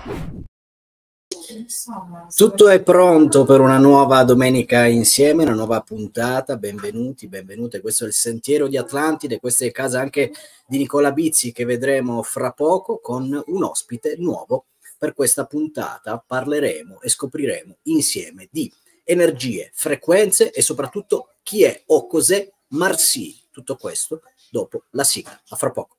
Tutto è pronto per una nuova domenica insieme, una nuova puntata. Benvenuti, benvenute. Questo è il Sentiero di Atlantide, questa è casa anche di Nicola Bizzi, che vedremo fra poco con un ospite nuovo. Per questa puntata parleremo e scopriremo insieme di energie, frequenze e soprattutto chi è o cos'è Marsili. Tutto questo dopo la sigla. A fra poco.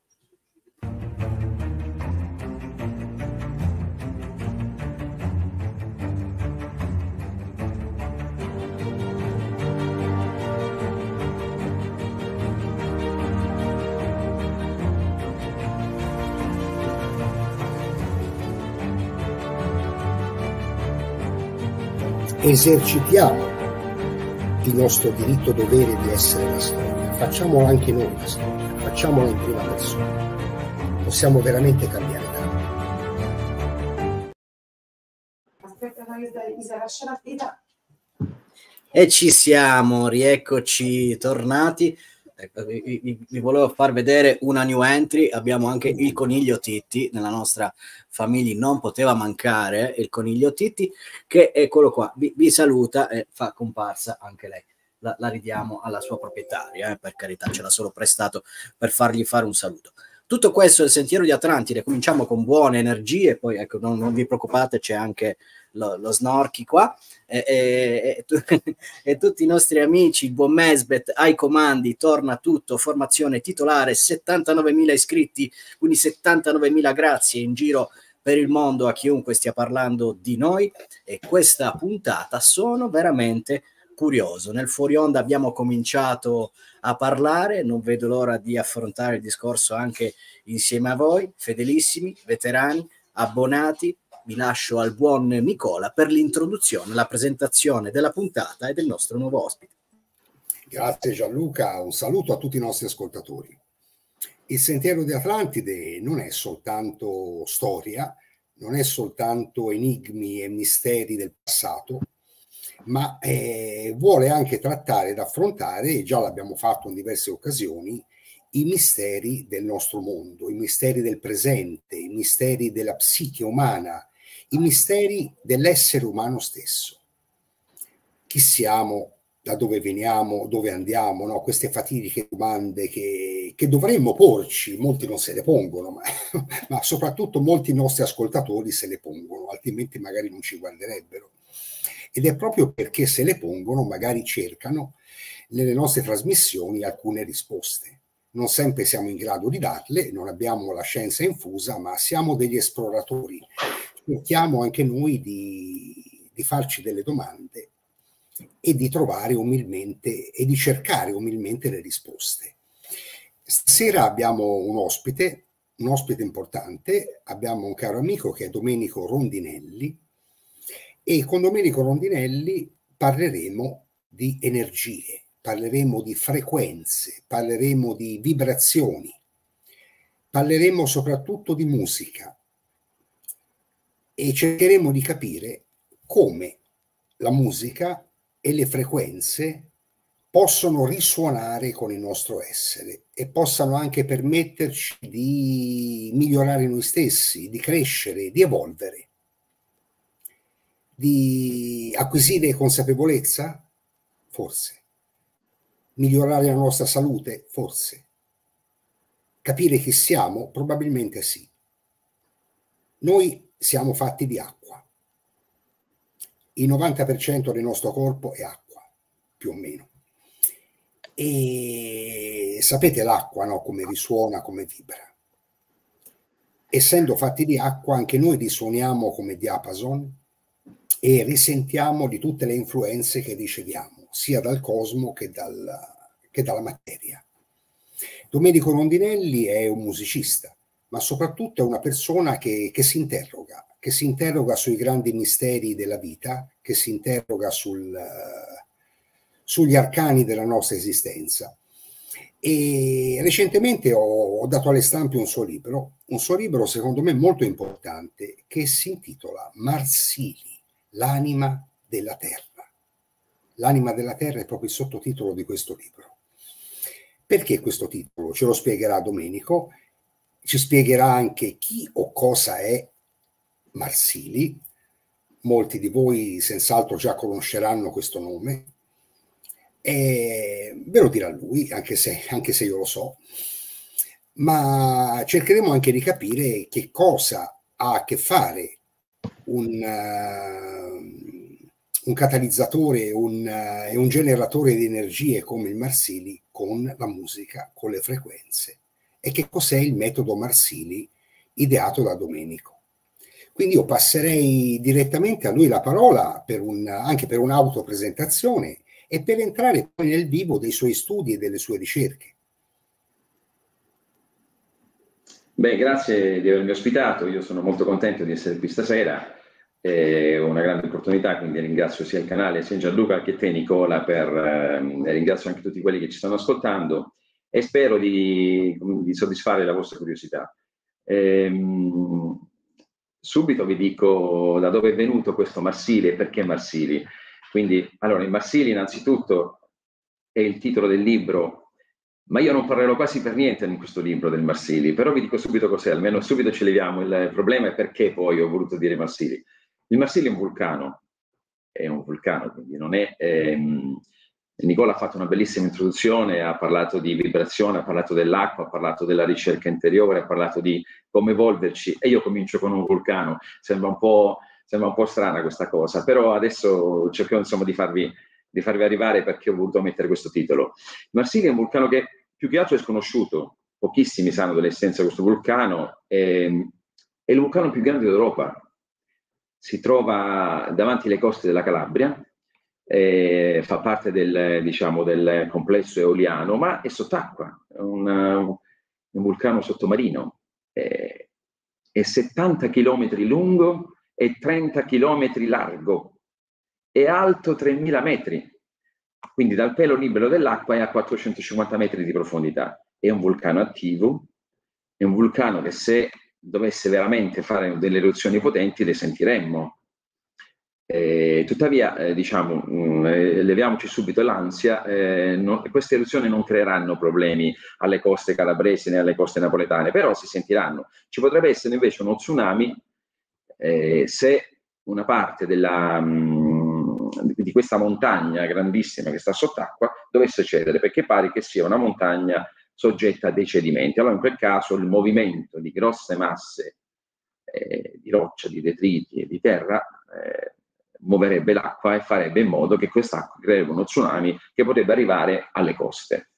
Esercitiamo il nostro diritto dovere di essere la storia, facciamola anche noi la storia, facciamola in prima persona, possiamo veramente cambiare tanto. E ci siamo, rieccoci tornati. Ecco, vi volevo far vedere una new entry. Abbiamo anche il coniglio Titti nella nostra famiglia, non poteva mancare il coniglio Titti, che eccolo qua, vi saluta e fa comparsa anche lei. La ridiamo alla sua proprietaria, per carità, ce l'ha solo prestato per fargli fare un saluto. Tutto questo è il Sentiero di Atlantide. Cominciamo con buone energie, poi ecco, non vi preoccupate, c'è anche lo Snorky qua e tutti i nostri amici, il buon Mesbet ai comandi, torna tutto, formazione titolare, 79.000 iscritti, quindi 79.000 grazie in giro per il mondo a chiunque stia parlando di noi. E questa puntata sono veramente curioso. Nel fuori onda abbiamo cominciato a parlare, non vedo l'ora di affrontare il discorso anche insieme a voi, fedelissimi, veterani, abbonati. Vi lascio al buon Nicola per l'introduzione, la presentazione della puntata e del nostro nuovo ospite. Grazie Gianluca, un saluto a tutti i nostri ascoltatori. Il Sentiero di Atlantide non è soltanto storia, non è soltanto enigmi e misteri del passato, ma vuole anche trattare ed affrontare, e già l'abbiamo fatto in diverse occasioni, i misteri del nostro mondo, i misteri del presente, i misteri della psiche umana, i misteri dell'essere umano stesso. Chi siamo, da dove veniamo, dove andiamo, no? Queste fatidiche domande che dovremmo porci, molti non se le pongono, ma soprattutto molti nostri ascoltatori se le pongono, altrimenti magari non ci guarderebbero. Ed è proprio perché se le pongono, magari cercano nelle nostre trasmissioni alcune risposte. Non sempre siamo in grado di darle, non abbiamo la scienza infusa, ma siamo degli esploratori. Cerchiamo anche noi di farci delle domande e di trovare umilmente e di cercare umilmente le risposte. Stasera abbiamo un ospite importante, abbiamo un caro amico che è Domenico Rondinelli, e con Domenico Rondinelli parleremo di energie, parleremo di frequenze, parleremo di vibrazioni, parleremo soprattutto di musica e cercheremo di capire come la musica e le frequenze possono risuonare con il nostro essere e possano anche permetterci di migliorare noi stessi, di crescere, di evolvere, di acquisire consapevolezza? Forse. Migliorare la nostra salute? Forse. Capire chi siamo? Probabilmente sì. Noi siamo fatti di acqua. Il 90% del nostro corpo è acqua, più o meno. E sapete l'acqua, no? Come risuona, come vibra. Essendo fatti di acqua, anche noi risuoniamo come diapason e risentiamo di tutte le influenze che riceviamo, sia dal cosmo che dalla materia. Domenico Rondinelli è un musicista, ma soprattutto è una persona che si interroga sui grandi misteri della vita, che si interroga sugli arcani della nostra esistenza. E recentemente ho dato alle stampe un suo libro secondo me molto importante, che si intitola Marsili, l'anima della terra. L'anima della terra è proprio il sottotitolo di questo libro. Perché questo titolo? Ce lo spiegherà Domenico, ci spiegherà anche chi o cosa è Marsili. Molti di voi senz'altro già conosceranno questo nome, e ve lo dirà lui, anche se io lo so, ma cercheremo anche di capire che cosa ha a che fare un catalizzatore e un generatore di energie come il Marsili con la musica, con le frequenze, e che cos'è il metodo Marsili ideato da Domenico. Quindi io passerei direttamente a lui la parola anche per un'autopresentazione e per entrare poi nel vivo dei suoi studi e delle sue ricerche. Beh, grazie di avermi ospitato, io sono molto contento di essere qui stasera, è una grande opportunità, quindi ringrazio sia il canale, sia Gianluca che te Nicola, ringrazio anche tutti quelli che ci stanno ascoltando e spero di soddisfare la vostra curiosità. Subito vi dico da dove è venuto questo Marsili e perché Marsili. Quindi, allora, il Marsili innanzitutto è il titolo del libro, ma io non parlerò quasi per niente in questo libro del Marsili, però vi dico subito cos'è, almeno subito ci leviamo il problema e perché poi ho voluto dire Marsili. Il Marsili è un vulcano, quindi non è... Nicola ha fatto una bellissima introduzione, ha parlato di vibrazione, ha parlato dell'acqua, ha parlato della ricerca interiore, ha parlato di come evolverci, e io comincio con un vulcano. Sembra un po' strana questa cosa, però adesso cercherò insomma di farvi arrivare perché ho voluto mettere questo titolo. Marsili è un vulcano che più che altro è sconosciuto, pochissimi sanno dell'esistenza di questo vulcano, è il vulcano più grande d'Europa, si trova davanti alle coste della Calabria, fa parte del complesso eoliano, ma è sott'acqua, è un vulcano sottomarino, è 70 km lungo e 30 km largo, è alto 3.000 metri, quindi dal pelo libero dell'acqua è a 450 metri di profondità. È un vulcano attivo, è un vulcano che se dovesse veramente fare delle eruzioni potenti le sentiremmo. Tuttavia, leviamoci subito l'ansia, queste eruzioni non creeranno problemi alle coste calabresi né alle coste napoletane, però si sentiranno. Ci potrebbe essere invece uno tsunami se una parte di questa montagna grandissima che sta sott'acqua dovesse cedere, perché pare che sia una montagna soggetta a dei cedimenti. Allora in quel caso il movimento di grosse masse di roccia, di detriti e di terra muoverebbe l'acqua e farebbe in modo che quest'acqua creerebbe uno tsunami che potrebbe arrivare alle coste.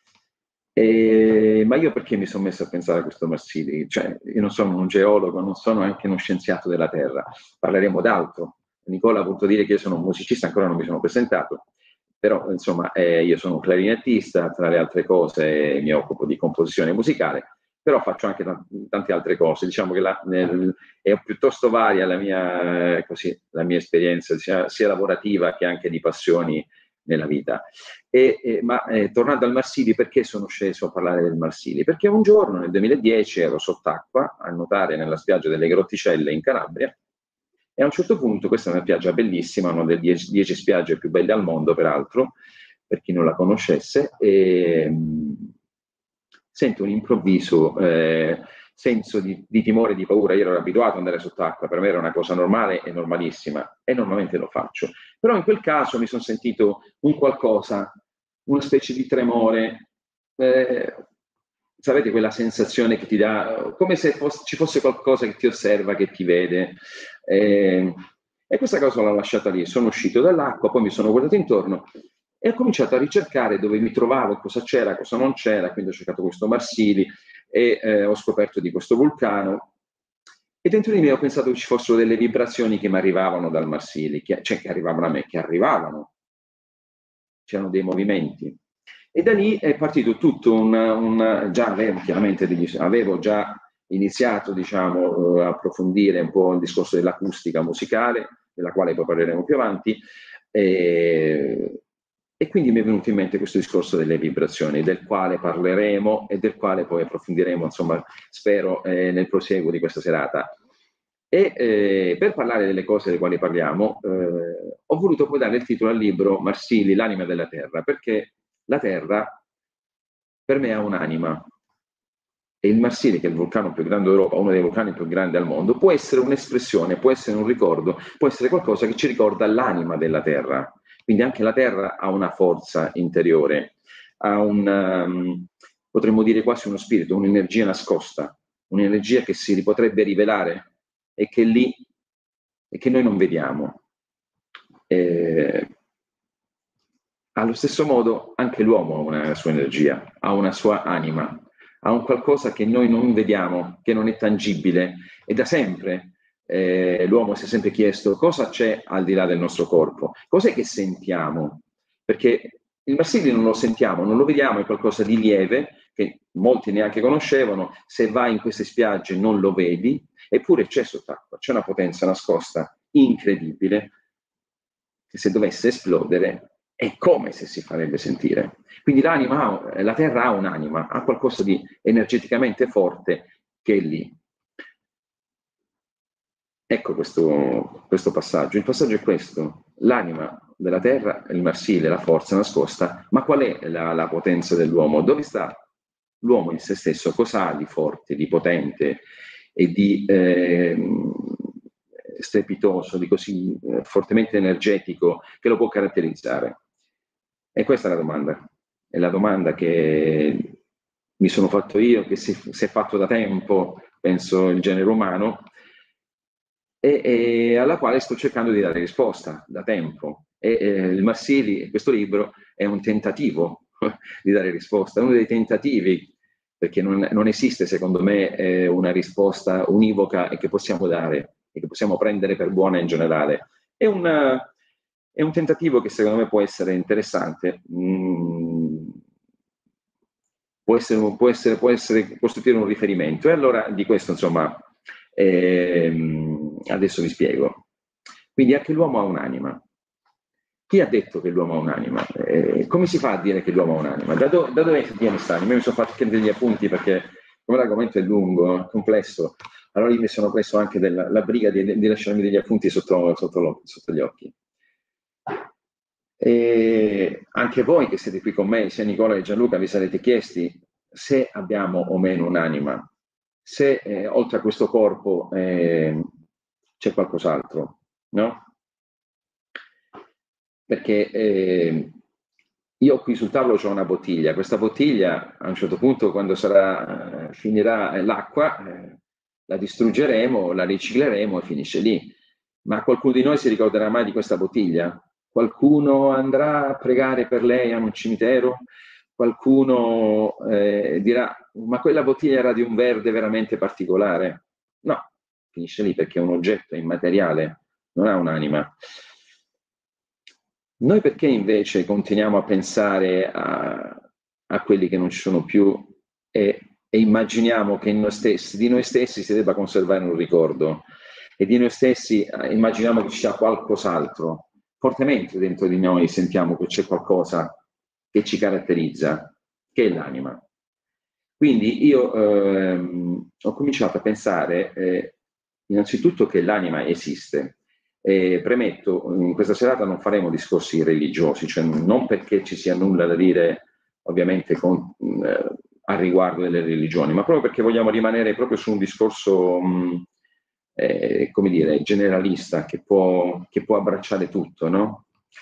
Ma io perché mi sono messo a pensare a questo Marsili? Cioè, io non sono un geologo, non sono anche uno scienziato della Terra, parleremo d'altro. Nicola ha voluto dire che io sono un musicista, ancora non mi sono presentato, però insomma io sono un clarinettista, tra le altre cose mi occupo di composizione musicale, però faccio anche tante altre cose. Diciamo che è piuttosto varia la mia esperienza, sia lavorativa che anche di passioni nella vita. Ma tornando al Marsili, perché sono sceso a parlare del Marsili? Perché un giorno nel 2010 ero sott'acqua a nuotare nella spiaggia delle Grotticelle in Calabria e a un certo punto, questa è una spiaggia bellissima, una delle 10 spiagge più belle al mondo peraltro, per chi non la conoscesse, sento un improvviso senso di timore, di paura. Io ero abituato ad andare sott'acqua, per me era una cosa normale e normalissima e normalmente lo faccio, però in quel caso mi sono sentito un qualcosa, una specie di tremore, sapete quella sensazione che ti dà come se ci fosse qualcosa che ti osserva, che ti vede, e questa cosa l'ho lasciata lì. Sono uscito dall'acqua, poi mi sono guardato intorno e ho cominciato a ricercare dove mi trovavo, cosa c'era, cosa non c'era. Quindi ho cercato questo Marsili e ho scoperto di questo vulcano, e dentro di me ho pensato che ci fossero delle vibrazioni che mi arrivavano dal Marsili, che arrivavano a me, c'erano dei movimenti, e da lì è partito tutto avevo già iniziato a approfondire un po' il discorso dell'acustica musicale, della quale poi parleremo più avanti, e quindi mi è venuto in mente questo discorso delle vibrazioni, del quale parleremo e del quale poi approfondiremo, insomma, spero, nel prosieguo di questa serata. E per parlare delle cose delle quali parliamo, ho voluto poi dare il titolo al libro Marsili, l'anima della Terra, perché la Terra per me ha un'anima. E il Marsili, che è il vulcano più grande d'Europa, uno dei vulcani più grandi al mondo, può essere un'espressione, può essere un ricordo, può essere qualcosa che ci ricorda l'anima della Terra. Quindi anche la Terra ha una forza interiore, ha potremmo dire quasi uno spirito, un'energia nascosta, un'energia che si potrebbe rivelare e che lì e che noi non vediamo. Allo stesso modo anche l'uomo ha una sua energia, ha una sua anima, ha un qualcosa che noi non vediamo, che non è tangibile, e da sempre l'uomo si è sempre chiesto cosa c'è al di là del nostro corpo, cos'è che sentiamo, perché il Marsili non lo sentiamo, non lo vediamo, è qualcosa di lieve che molti neanche conoscevano, se vai in queste spiagge non lo vedi, eppure c'è sott'acqua, c'è una potenza nascosta incredibile che se dovesse esplodere è come se si farebbe sentire. Quindi l'anima, la Terra ha un'anima, ha qualcosa di energeticamente forte che è lì. Ecco questo passaggio. Il passaggio è questo: l'anima della Terra è il Marsile, la forza nascosta, ma qual è la potenza dell'uomo? Dove sta l'uomo in se stesso? Cosa ha di forte, di potente e di strepitoso, di così fortemente energetico che lo può caratterizzare? E questa è la domanda che mi sono fatto io, che si è fatto da tempo, penso, il genere umano, e alla quale sto cercando di dare risposta da tempo. Il Marsili, questo libro, è un tentativo di dare risposta, uno dei tentativi, perché non esiste, secondo me, una risposta univoca e che possiamo dare e che possiamo prendere per buona in generale. È un tentativo che secondo me può essere interessante, può costituire un riferimento, e allora di questo, insomma, adesso vi spiego. Quindi anche l'uomo ha un'anima. Chi ha detto che l'uomo ha un'anima? Come si fa a dire che l'uomo ha un'anima? Da dove viene quest'anima? Io mi sono fatto anche degli appunti, perché come l'argomento è lungo, complesso, allora io mi sono preso anche la briga di lasciarmi degli appunti sotto gli occhi. E anche voi che siete qui con me, sia Nicola che Gianluca, vi sarete chiesti se abbiamo o meno un'anima, se oltre a questo corpo c'è qualcos'altro, no? Perché io qui sul tavolo ho una bottiglia, questa bottiglia a un certo punto, quando finirà l'acqua, la distruggeremo, la ricicleremo e finisce lì. Ma qualcuno di noi si ricorderà mai di questa bottiglia? Qualcuno andrà a pregare per lei a un cimitero? Qualcuno dirà, ma quella bottiglia era di un verde veramente particolare? No, finisce lì, perché è un oggetto immateriale, non ha un'anima. Noi perché invece continuiamo a pensare a quelli che non ci sono più e immaginiamo che di noi stessi si debba conservare un ricordo, e di noi stessi immaginiamo che ci sia qualcos'altro? Fortemente dentro di noi sentiamo che c'è qualcosa che ci caratterizza, che è l'anima. Quindi io ho cominciato a pensare innanzitutto che l'anima esiste. Premetto, in questa serata non faremo discorsi religiosi, cioè non perché ci sia nulla da dire ovviamente al riguardo delle religioni, ma proprio perché vogliamo rimanere proprio su un discorso come dire, generalista, che può abbracciare tutto, no?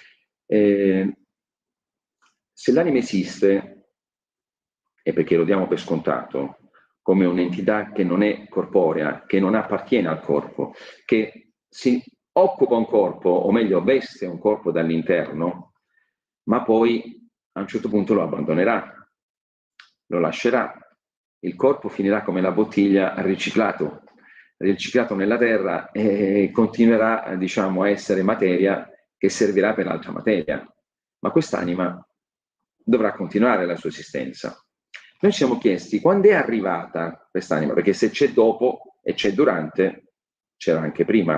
Se l'anima esiste è perché lo diamo per scontato, come un'entità che non è corporea, che non appartiene al corpo, che si occupa un corpo, o meglio veste un corpo dall'interno, ma poi a un certo punto lo abbandonerà, lo lascerà. Il corpo finirà come la bottiglia riciclato nella terra, e continuerà, diciamo, a essere materia che servirà per altra materia. Ma quest'anima dovrà continuare la sua esistenza. Noi ci siamo chiesti quando è arrivata quest'anima, perché se c'è dopo e c'è durante, c'era anche prima.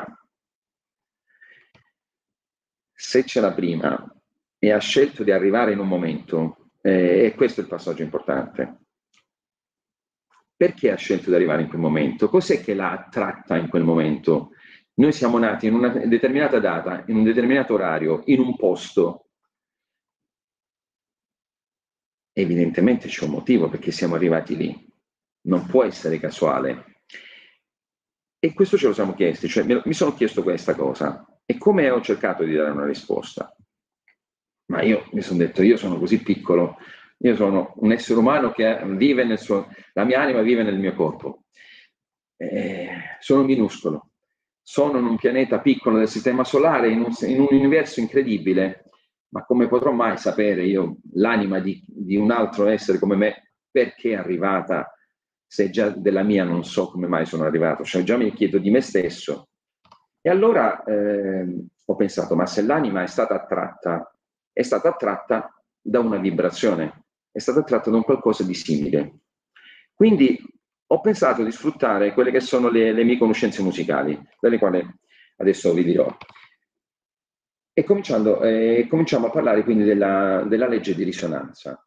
Se c'era prima e ha scelto di arrivare in un momento, e questo è il passaggio importante. Perché ha scelto di arrivare in quel momento? Cos'è che l'ha attratta in quel momento? Noi siamo nati in una determinata data, in un determinato orario, in un posto. Evidentemente c'è un motivo perché siamo arrivati lì. non può essere casuale. E questo ce lo siamo chiesti, cioè mi sono chiesto questa cosa, e come ho cercato di dare una risposta? Ma io mi sono detto, io sono così piccolo, io sono un essere umano che vive nel suo, la mia anima vive nel mio corpo, sono minuscolo, sono in un pianeta piccolo del sistema solare, in un universo incredibile, ma come potrò mai sapere io l'anima di un altro essere come me, perché è arrivata, se già della mia non so come mai sono arrivato, cioè già mi chiedo di me stesso. E allora ho pensato, ma se l'anima è stata attratta da una vibrazione, è stata attratta da un qualcosa di simile. Quindi ho pensato di sfruttare quelle che sono le mie conoscenze musicali, delle quali adesso vi dirò. E cominciamo a parlare quindi della legge di risonanza.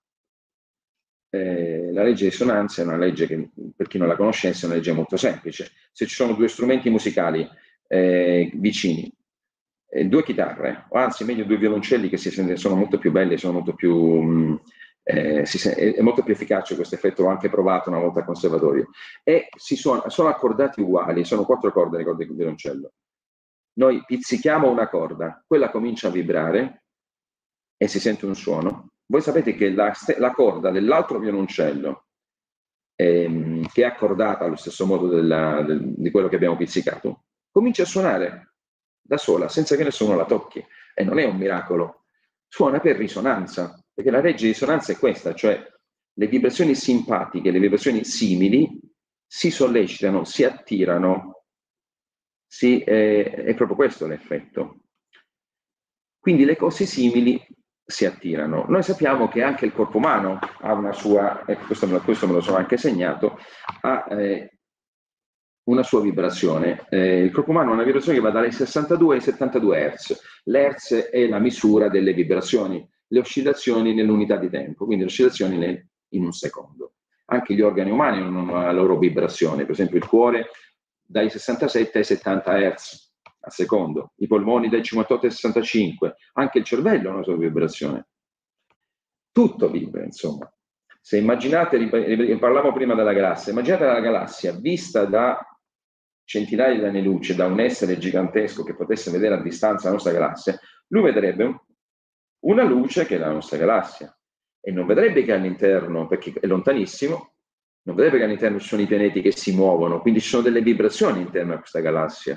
La legge di risonanza è una legge che, per chi non la conoscesse, è una legge molto semplice. Se ci sono due strumenti musicali vicini, due chitarre, o anzi meglio due violoncelli che sono molto più belli, sono molto più, è molto più efficace questo effetto, l'ho anche provato una volta al conservatorio, e sono accordati uguali, sono 4 corde le corde del violoncello. Noi pizzichiamo una corda, quella comincia a vibrare e si sente un suono. Voi sapete che la corda dell'altro violoncello, che è accordata allo stesso modo di quello che abbiamo pizzicato, comincia a suonare da sola, senza che nessuno la tocchi. E non è un miracolo, suona per risonanza, perché la legge di risonanza è questa, cioè le vibrazioni simpatiche, le vibrazioni simili si sollecitano, si attirano, è proprio questo l'effetto. Quindi le cose simili si attirano. Noi sappiamo che anche il corpo umano ha una sua, questo me lo sono anche segnato, ha una sua vibrazione. Il corpo umano ha una vibrazione che va dai 62 ai 72 Hz. L'Hertz è la misura delle vibrazioni, le oscillazioni nell'unità di tempo, quindi le oscillazioni in un secondo. Anche gli organi umani hanno la loro vibrazione, per esempio il cuore dai 67 ai 70 Hz al secondo, i polmoni dai 58 ai 65, anche il cervello ha una sua vibrazione. Tutto vibra, insomma. Se immaginate, parlavamo prima della galassia, immaginate la galassia vista da centinaia di anni luce, da un essere gigantesco che potesse vedere a distanza la nostra galassia, lui vedrebbe una luce che è la nostra galassia e non vedrebbe che all'interno, perché è lontanissimo, non vedrebbe che all'interno ci sono i pianeti che si muovono, quindi ci sono delle vibrazioni all'interno di questa galassia.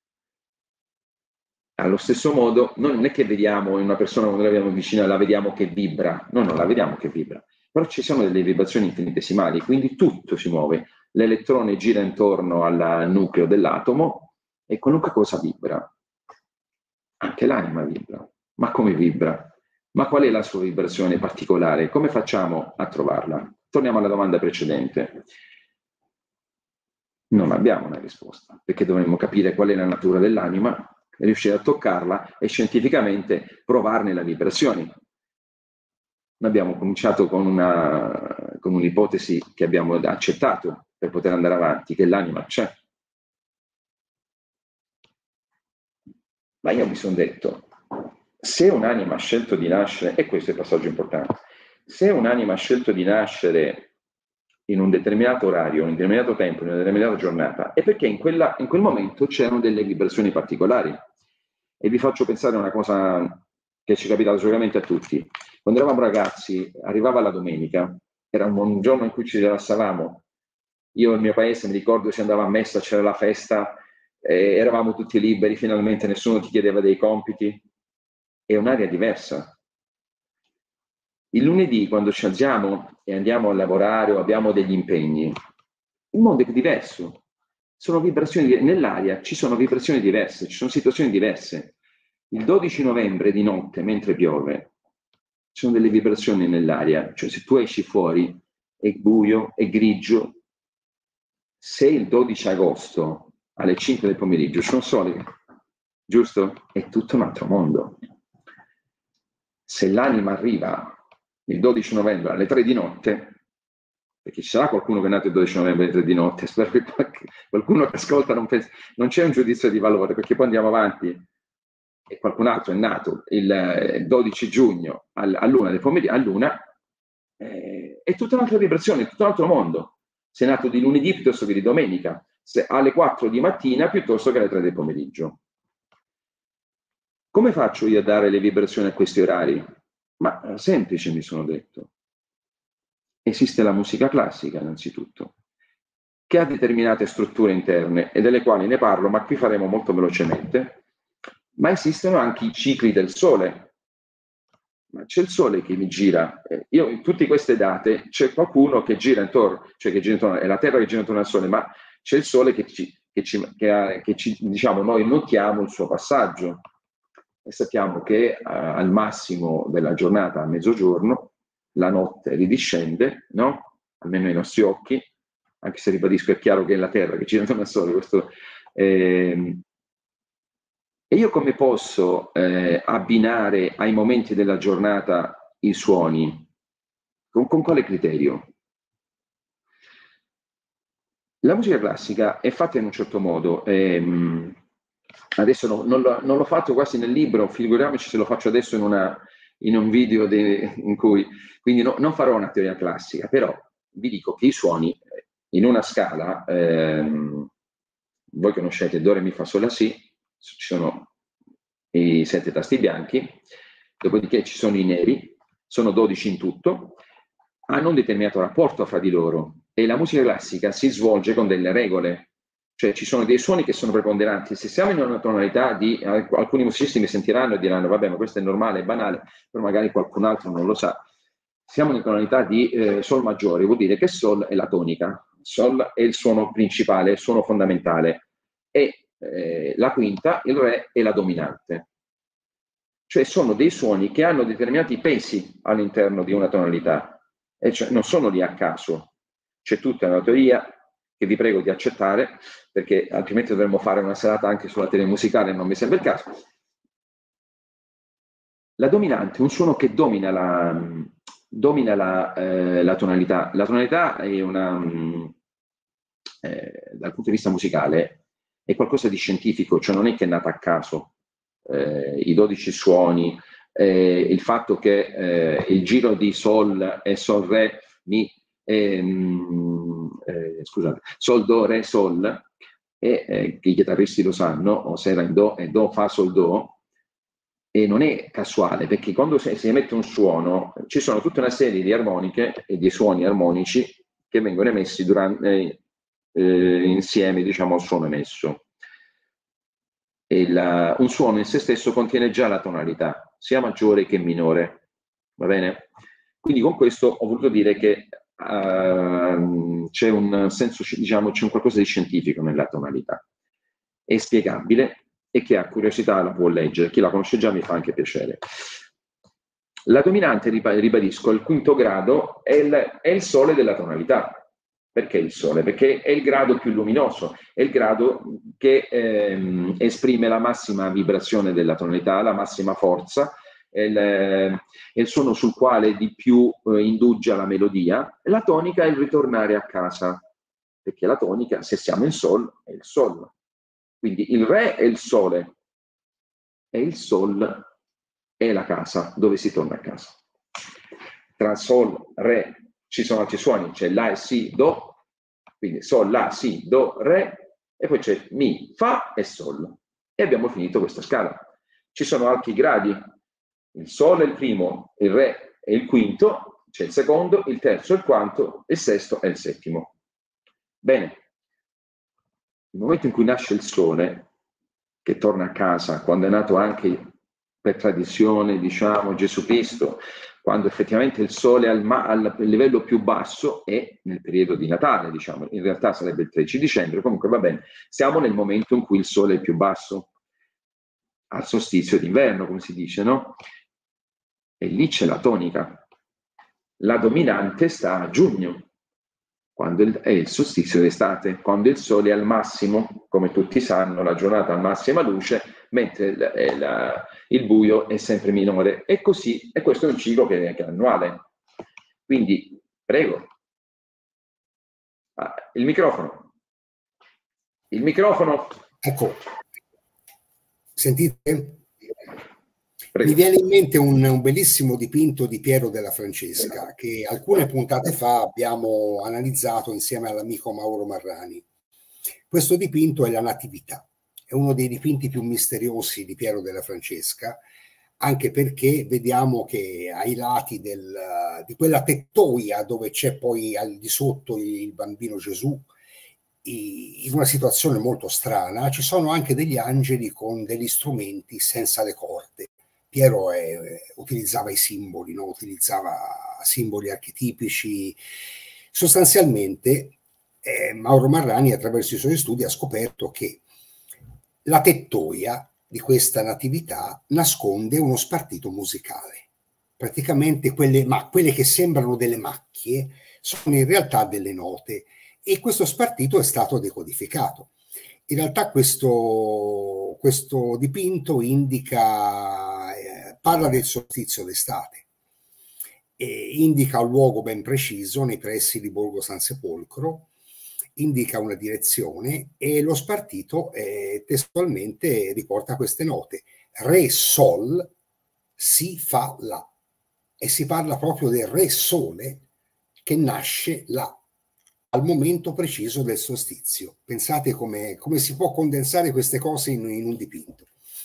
Allo stesso modo, non è che vediamo una persona quando la vediamo vicina, la vediamo che vibra, no, non la vediamo che vibra, però ci sono delle vibrazioni infinitesimali, quindi tutto si muove. L'elettrone gira intorno al nucleo dell'atomo e qualunque cosa vibra. Anche l'anima vibra. Ma come vibra? Ma qual è la sua vibrazione particolare? Come facciamo a trovarla? Torniamo alla domanda precedente. Non abbiamo una risposta, perché dovremmo capire qual è la natura dell'anima, riuscire a toccarla e scientificamente provarne le vibrazioni. Noi abbiamo cominciato con un'ipotesi che abbiamo accettato per poter andare avanti, che l'anima c'è. Ma io mi sono detto, se un'anima ha scelto di nascere, e questo è il passaggio importante, se un'anima ha scelto di nascere in un determinato orario, in un determinato tempo, in una determinata giornata, è perché in quel momento c'erano delle vibrazioni particolari. E vi faccio pensare a una cosa che ci è capitata sicuramente a tutti. Quando eravamo ragazzi, arrivava la domenica, era un giorno in cui ci rilassavamo. Io nel mio paese, mi ricordo, si andava a messa, c'era la festa, eravamo tutti liberi, finalmente nessuno ti chiedeva dei compiti. È un'area diversa. Il lunedì, quando ci alziamo e andiamo a lavorare o abbiamo degli impegni, il mondo è diverso. Sono vibrazioni nell'aria, ci sono vibrazioni diverse, ci sono situazioni diverse. Il 12 novembre di notte, mentre piove, ci sono delle vibrazioni nell'aria, cioè se tu esci fuori è buio, è grigio. Se il 12 agosto alle 5 del pomeriggio ci sono sole, giusto? È tutto un altro mondo. Se l'anima arriva il 12 novembre alle 3 di notte, perché ci sarà qualcuno che è nato il 12 novembre alle 3 di notte, spero che qualcuno che ascolta non c'è un giudizio di valore, perché poi andiamo avanti e qualcun altro è nato il 12 giugno all'una del pomeriggio, è tutta un'altra vibrazione, è tutto un altro mondo. nato di lunedì piuttosto che di domenica, se alle 4 di mattina piuttosto che alle 3 del pomeriggio. Come faccio io a dare le vibrazioni a questi orari? Ma semplice, mi sono detto. Esiste la musica classica, innanzitutto, che ha determinate strutture interne e delle quali ne parlo, ma qui faremo molto velocemente. Ma esistono anche i cicli del Sole. Ma c'è il Sole che mi gira. Io in tutte queste date c'è qualcuno che gira intorno, cioè che gira intorno, è la Terra che gira intorno al Sole, ma c'è il Sole che ci diciamo, noi notiamo il suo passaggio. E sappiamo che al massimo della giornata, a mezzogiorno, la notte ridiscende, no? Almeno ai nostri occhi, anche se ribadisco, è chiaro che è la Terra che gira intorno al Sole. Questo, e io come posso abbinare ai momenti della giornata i suoni? Con quale criterio? La musica classica è fatta in un certo modo. Adesso non l'ho fatto quasi nel libro, figuriamoci se lo faccio adesso in un video in cui... Quindi non farò una teoria classica, però vi dico che i suoni in una scala, voi conoscete Do, Re, Mi, Fa, Sol, La, Si, ci sono i 7 tasti bianchi, dopodiché ci sono i neri, sono 12 in tutto, hanno un determinato rapporto fra di loro e la musica classica si svolge con delle regole. Cioè ci sono dei suoni che sono preponderanti. Se siamo in una tonalità di... alcuni musicisti mi sentiranno e diranno vabbè, ma questo è normale, è banale, però magari qualcun altro non lo sa. Siamo in tonalità di Sol maggiore, vuol dire che Sol è la tonica, Sol è il suono principale, il suono fondamentale, e la quinta, il Re, è la dominante. Cioè sono dei suoni che hanno determinati pesi all'interno di una tonalità, e cioè non sono lì a caso. C'è tutta una teoria che vi prego di accettare, perché altrimenti dovremmo fare una serata anche sulla teoria musicale, non mi sembra il caso. La dominante è un suono che domina la tonalità. La tonalità è dal punto di vista musicale, è qualcosa di scientifico, cioè non è che è nata a caso. I 12 suoni, il fatto che il giro di Sol e Sol, Re, Mi, scusate, Sol, Do, Re, Sol, che i chitarristi lo sanno, o se era in Do, e Do, Fa, Sol, Do, e non è casuale, perché quando si emette un suono ci sono tutta una serie di armoniche e di suoni armonici che vengono emessi insieme, diciamo, al suono emesso. Un suono in se stesso contiene già la tonalità, sia maggiore che minore, va bene? Quindi con questo ho voluto dire che c'è un senso, diciamo, c'è un qualcosa di scientifico nella tonalità. È spiegabile e chi ha curiosità la può leggere, chi la conosce già mi fa anche piacere. La dominante, ribadisco, il quinto grado è il Sole della tonalità. Perché il Sole? Perché è il grado più luminoso, è il grado che esprime la massima vibrazione della tonalità, la massima forza, è il suono sul quale di più indugia la melodia. La tonica è il ritornare a casa, perché la tonica, se siamo in Sol, è il Sol. Quindi il Re è il Sole e il Sol è la casa, dove si torna a casa. Tra Sol, Re, ci sono altri suoni, c'è La e Si, Do, quindi Sol, La, Si, Do, Re, e poi c'è Mi, Fa e Sol. E abbiamo finito questa scala. Ci sono altri gradi, il Sol è il primo, il Re è il quinto, c'è il secondo, il terzo è il quarto, il sesto è il settimo. Bene, il momento in cui nasce il Sole, che torna a casa, quando è nato anche per tradizione, diciamo, Gesù Cristo, quando effettivamente il Sole al livello più basso è nel periodo di Natale, diciamo, in realtà sarebbe il 13 dicembre, comunque va bene, siamo nel momento in cui il Sole è più basso, al solstizio d'inverno, come si dice, no? E lì c'è la tonica. La dominante sta a giugno, quando è il solstizio d'estate, quando il Sole è al massimo, come tutti sanno, la giornata a massima luce, mentre il buio è sempre minore. E così, e questo è un ciclo che è annuale. Quindi, prego. Il microfono. Ecco, sentite? Mi viene in mente un bellissimo dipinto di Piero della Francesca che alcune puntate fa abbiamo analizzato insieme all'amico Mauro Marrani. Questo dipinto è la Natività, è uno dei dipinti più misteriosi di Piero della Francesca, anche perché vediamo che ai lati di quella tettoia dove c'è poi al di sotto il bambino Gesù, in una situazione molto strana, ci sono anche degli angeli con degli strumenti senza le corde. Piero utilizzava i simboli, no? Utilizzava simboli archetipici. Sostanzialmente Mauro Marrani, attraverso i suoi studi, ha scoperto che la tettoia di questa natività nasconde uno spartito musicale. Praticamente quelle che sembrano delle macchie sono in realtà delle note, e questo spartito è stato decodificato. In realtà questo dipinto parla del solstizio d'estate, indica un luogo ben preciso nei pressi di Borgo San Sepolcro, indica una direzione, e lo spartito testualmente riporta queste note: Re Sol, Si, Fa, La, e si parla proprio del Re Sole che nasce là, al momento preciso del solstizio. Pensate come si può condensare queste cose in un dipinto.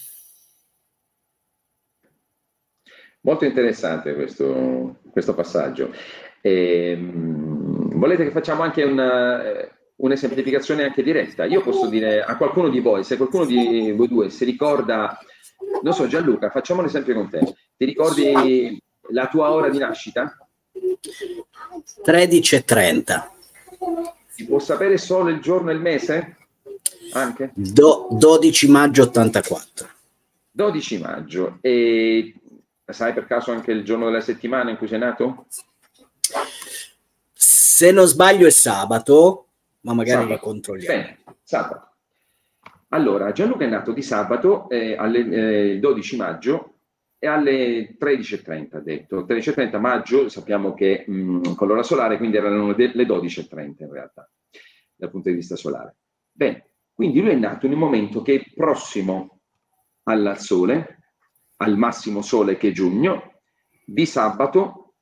Molto interessante questo passaggio. Volete che facciamo anche un'esemplificazione anche diretta? Io posso dire a qualcuno di voi, se qualcuno di voi due si ricorda, non so, Gianluca, facciamo un esempio con te. Ti ricordi la tua ora di nascita? 13:30. Si può sapere solo il giorno e il mese? Anche? 12 maggio 84. 12 maggio. E sai per caso anche il giorno della settimana in cui sei nato? Se non sbaglio è sabato, ma magari lo controlliamo. Bene, sabato. Allora, Gianluca è nato di sabato alle 12 maggio e alle 13:30, ha detto. 13:30 maggio, sappiamo che con l'ora solare, quindi erano le 12:30 in realtà, dal punto di vista solare. Bene, quindi lui è nato in un momento che è prossimo al sole, al massimo sole che è giugno, di sabato,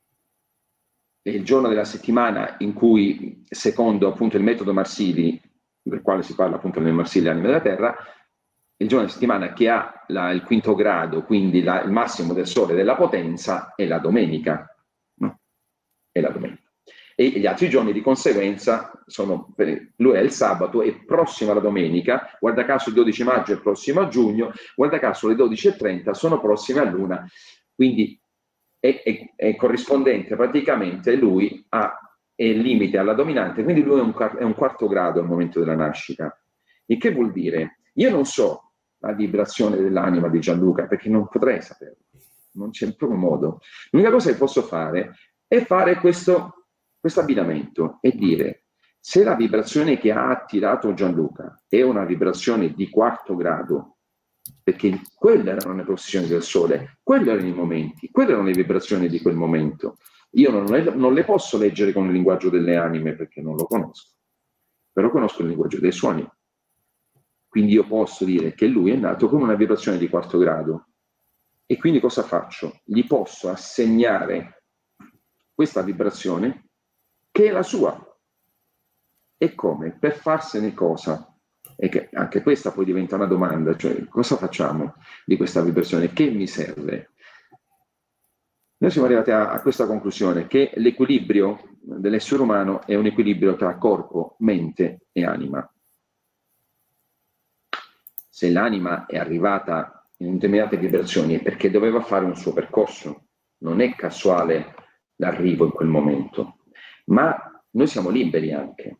è il giorno della settimana in cui, secondo appunto il metodo Marsili, del quale si parla appunto nel Marsili, l'anima della Terra, il giorno della settimana che ha il quinto grado, quindi il massimo del sole della potenza, è la domenica. No? È la domenica. E gli altri giorni di conseguenza lui è il sabato, è prossimo alla domenica, guarda caso il 12 maggio è prossimo a giugno, guarda caso le 12:30 sono prossime a luna, quindi è corrispondente praticamente, lui è il limite alla dominante, quindi lui è un quarto grado al momento della nascita. Il che vuol dire, io non so la vibrazione dell'anima di Gianluca, perché non potrei saperlo, non c'è proprio modo. L'unica cosa che posso fare è fare questo abbinamento e dire: se la vibrazione che ha attirato Gianluca è una vibrazione di quarto grado, perché quelle erano le posizioni del sole, quelli erano i momenti, quelle erano le vibrazioni di quel momento, io non le posso leggere con il linguaggio delle anime perché non lo conosco, però conosco il linguaggio dei suoni, quindi io posso dire che lui è nato con una vibrazione di quarto grado, e quindi cosa faccio? Gli posso assegnare questa vibrazione che è la sua. E come? Per farsene cosa? E che anche questa poi diventa una domanda, cioè cosa facciamo di questa vibrazione? Che mi serve? Noi siamo arrivati a questa conclusione, che l'equilibrio dell'essere umano è un equilibrio tra corpo, mente e anima. Se l'anima è arrivata in determinate vibrazioni è perché doveva fare un suo percorso, non è casuale l'arrivo in quel momento, ma noi siamo liberi anche.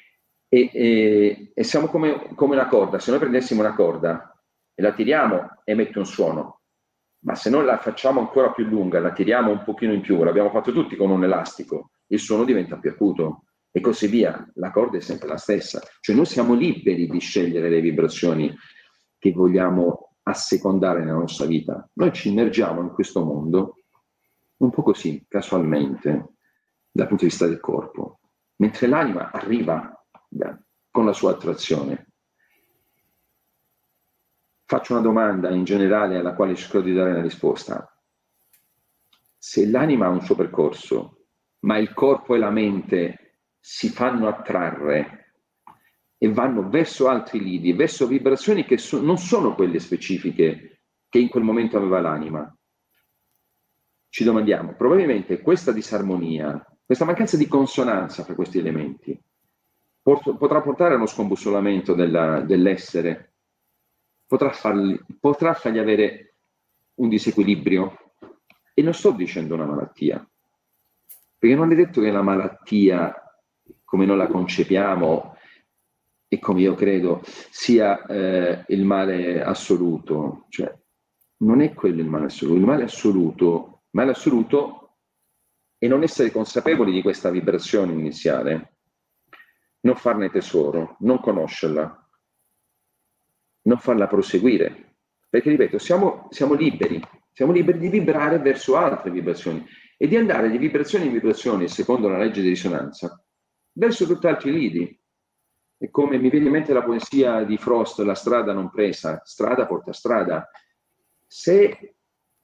E siamo come una corda. Se noi prendessimo una corda e la tiriamo, emette un suono, ma se noi la facciamo ancora più lunga, la tiriamo un pochino in più, l'abbiamo fatto tutti con un elastico, il suono diventa più acuto e così via. La corda è sempre la stessa, cioè noi siamo liberi di scegliere le vibrazioni che vogliamo assecondare nella nostra vita. Noi ci immergiamo in questo mondo un po' così, casualmente, dal punto di vista del corpo, mentre l'anima arriva con la sua attrazione. faccio una domanda in generale alla quale cerco di dare una risposta. Se l'anima ha un suo percorso, ma il corpo e la mente si fanno attrarre e vanno verso altri lidi, verso vibrazioni che non sono quelle specifiche che in quel momento aveva l'anima, ci domandiamo, probabilmente questa disarmonia, questa mancanza di consonanza fra questi elementi potrà portare a uno scombussolamento dell'essere, potrà fargli avere un disequilibrio. E non sto dicendo una malattia, perché non è detto che la malattia, come noi la concepiamo e come io credo, sia il male assoluto. Cioè, non è quello il male assoluto. Il male assoluto è non essere consapevoli di questa vibrazione iniziale, non farne tesoro, non conoscerla, non farla proseguire. Perché, ripeto, siamo liberi di vibrare verso altre vibrazioni e di andare di vibrazione in vibrazione, secondo la legge di risonanza, verso tutti altri lidi. E come mi viene in mente la poesia di Frost, La strada non presa, strada porta strada. Se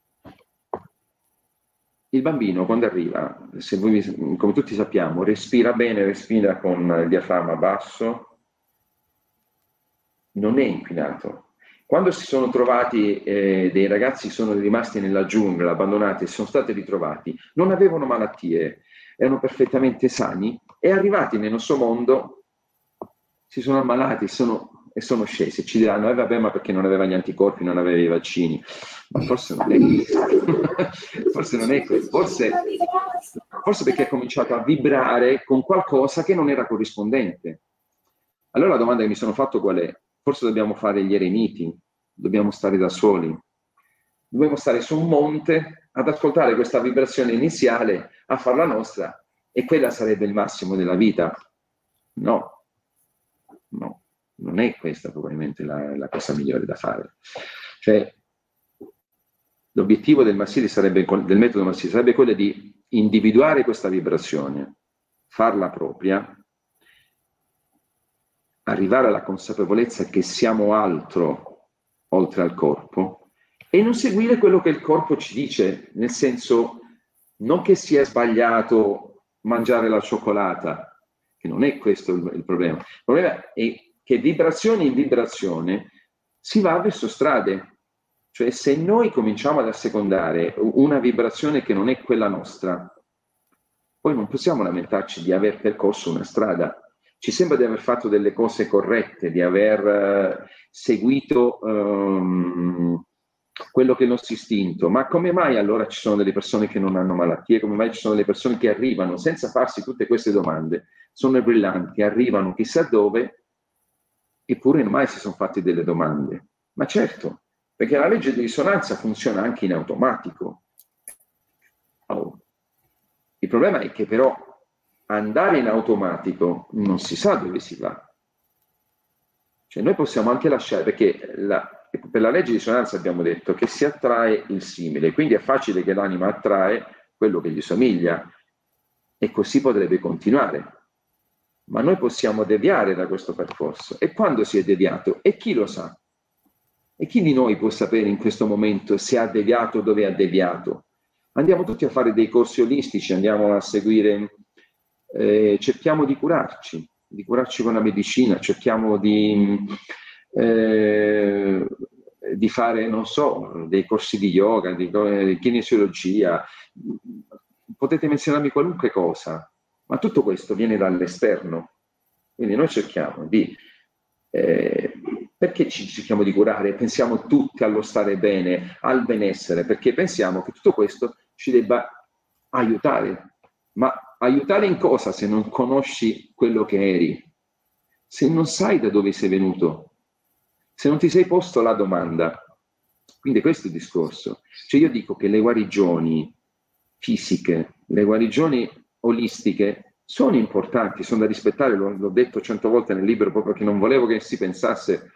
il bambino, quando arriva, se voi, come tutti sappiamo, respira bene, respira con il diaframma basso, non è inquinato. Quando si sono trovati dei ragazzi, sono rimasti nella giungla, abbandonati, sono stati ritrovati, non avevano malattie, erano perfettamente sani e arrivati nel nostro mondo si sono ammalati e sono scesi. Ci diranno, vabbè, ma perché non aveva gli anticorpi, non aveva i vaccini. Ma forse non è questo. Forse non è questo. Forse perché ha cominciato a vibrare con qualcosa che non era corrispondente. Allora la domanda che mi sono fatto qual è? Forse dobbiamo fare gli eremiti, dobbiamo stare da soli, dobbiamo stare su un monte ad ascoltare questa vibrazione iniziale, a farla nostra, e quella sarebbe il massimo della vita. No, non è questa probabilmente la cosa migliore da fare. Cioè, l'obiettivo del metodo Massili sarebbe quello di individuare questa vibrazione, farla propria, arrivare alla consapevolezza che siamo altro oltre al corpo e non seguire quello che il corpo ci dice, nel senso, non che sia sbagliato mangiare la cioccolata, che non è questo il problema. Il problema è che vibrazione in vibrazione si va verso strade. Cioè, se noi cominciamo ad assecondare una vibrazione che non è quella nostra, poi non possiamo lamentarci di aver percorso una strada. Ci sembra di aver fatto delle cose corrette, di aver seguito quello che è il nostro istinto, ma come mai allora ci sono delle persone che non hanno malattie? Come mai ci sono delle persone che arrivano senza farsi tutte queste domande? Sono brillanti, arrivano chissà dove, eppure mai si sono fatti delle domande. Ma certo, perché la legge di risonanza funziona anche in automatico. Oh. Il problema è che però andare in automatico non si sa dove si va. Cioè noi possiamo anche lasciare, perché per la legge di risonanza abbiamo detto che si attrae il simile, quindi è facile che l'anima attrae quello che gli somiglia e così potrebbe continuare. Ma noi possiamo deviare da questo percorso. E quando si è deviato? E chi lo sa? E chi di noi può sapere in questo momento se ha deviato o dove ha deviato? Andiamo tutti a fare dei corsi olistici, andiamo a seguire, cerchiamo di curarci con la medicina, cerchiamo di fare, non so, dei corsi di yoga, di kinesiologia, potete menzionarmi qualunque cosa, ma tutto questo viene dall'esterno. Quindi noi cerchiamo di... perché ci cerchiamo di curare? Pensiamo tutti allo stare bene, al benessere, perché pensiamo che tutto questo ci debba aiutare. Ma aiutare in cosa se non conosci quello che eri? Se non sai da dove sei venuto? Se non ti sei posto la domanda? Quindi questo è il discorso. Cioè io dico che le guarigioni fisiche, le guarigioni olistiche sono importanti, sono da rispettare, l'ho detto 100 volte nel libro, proprio che non volevo che si pensasse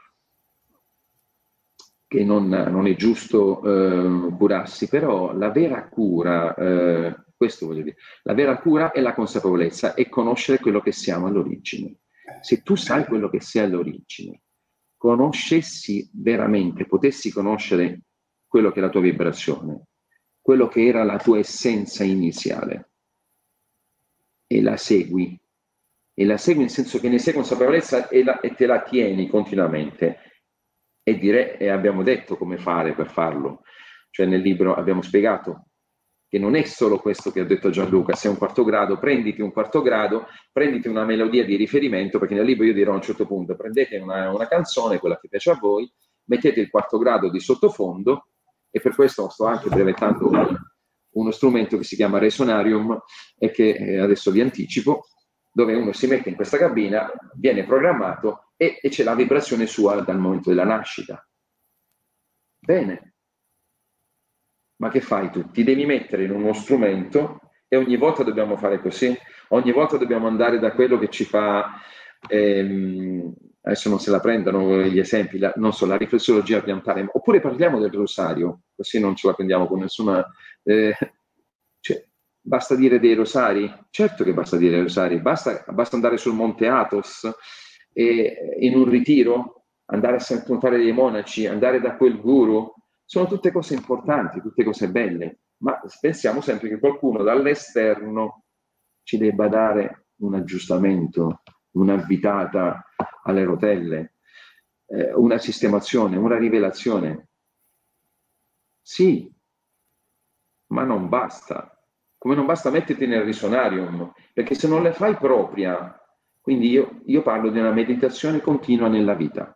che non è giusto curarsi, però la vera cura, questo voglio dire, la vera cura è la consapevolezza e conoscere quello che siamo all'origine. Se tu sai quello che sei all'origine, conoscessi veramente, potessi conoscere quello che è la tua vibrazione, quello che era la tua essenza iniziale, e la segui nel senso che ne sei consapevolezza e te la tieni continuamente. E abbiamo detto come fare per farlo, cioè nel libro abbiamo spiegato che non è solo questo che ha detto Gianluca: se è un quarto grado, prenditi un quarto grado, prenditi una melodia di riferimento, perché nel libro io dirò a un certo punto: prendete una canzone, quella che piace a voi, mettete il quarto grado di sottofondo, e per questo sto anche brevettando uno strumento che si chiama Resonarium e che adesso vi anticipo, dove uno si mette in questa cabina, viene programmato e c'è la vibrazione sua dal momento della nascita. Bene, ma che fai tu? Ti devi mettere in uno strumento e ogni volta dobbiamo fare così, ogni volta dobbiamo andare da quello che ci fa, adesso non se la prendano gli esempi, non so, la riflessologia piantale, oppure parliamo del rosario, così non ce la prendiamo con nessuna... cioè, basta dire dei rosari? Certo che basta dire dei rosari, basta andare sul Monte Athos e in un ritiro, andare a incontrare dei monaci, andare da quel guru. Sono tutte cose importanti, tutte cose belle, ma pensiamo sempre che qualcuno dall'esterno ci debba dare un aggiustamento, un'avvitata alle rotelle, una sistemazione, una rivelazione. Sì, ma non basta. Come non basta metterti nel Resonarium, perché se non le fai propria, quindi io parlo di una meditazione continua nella vita.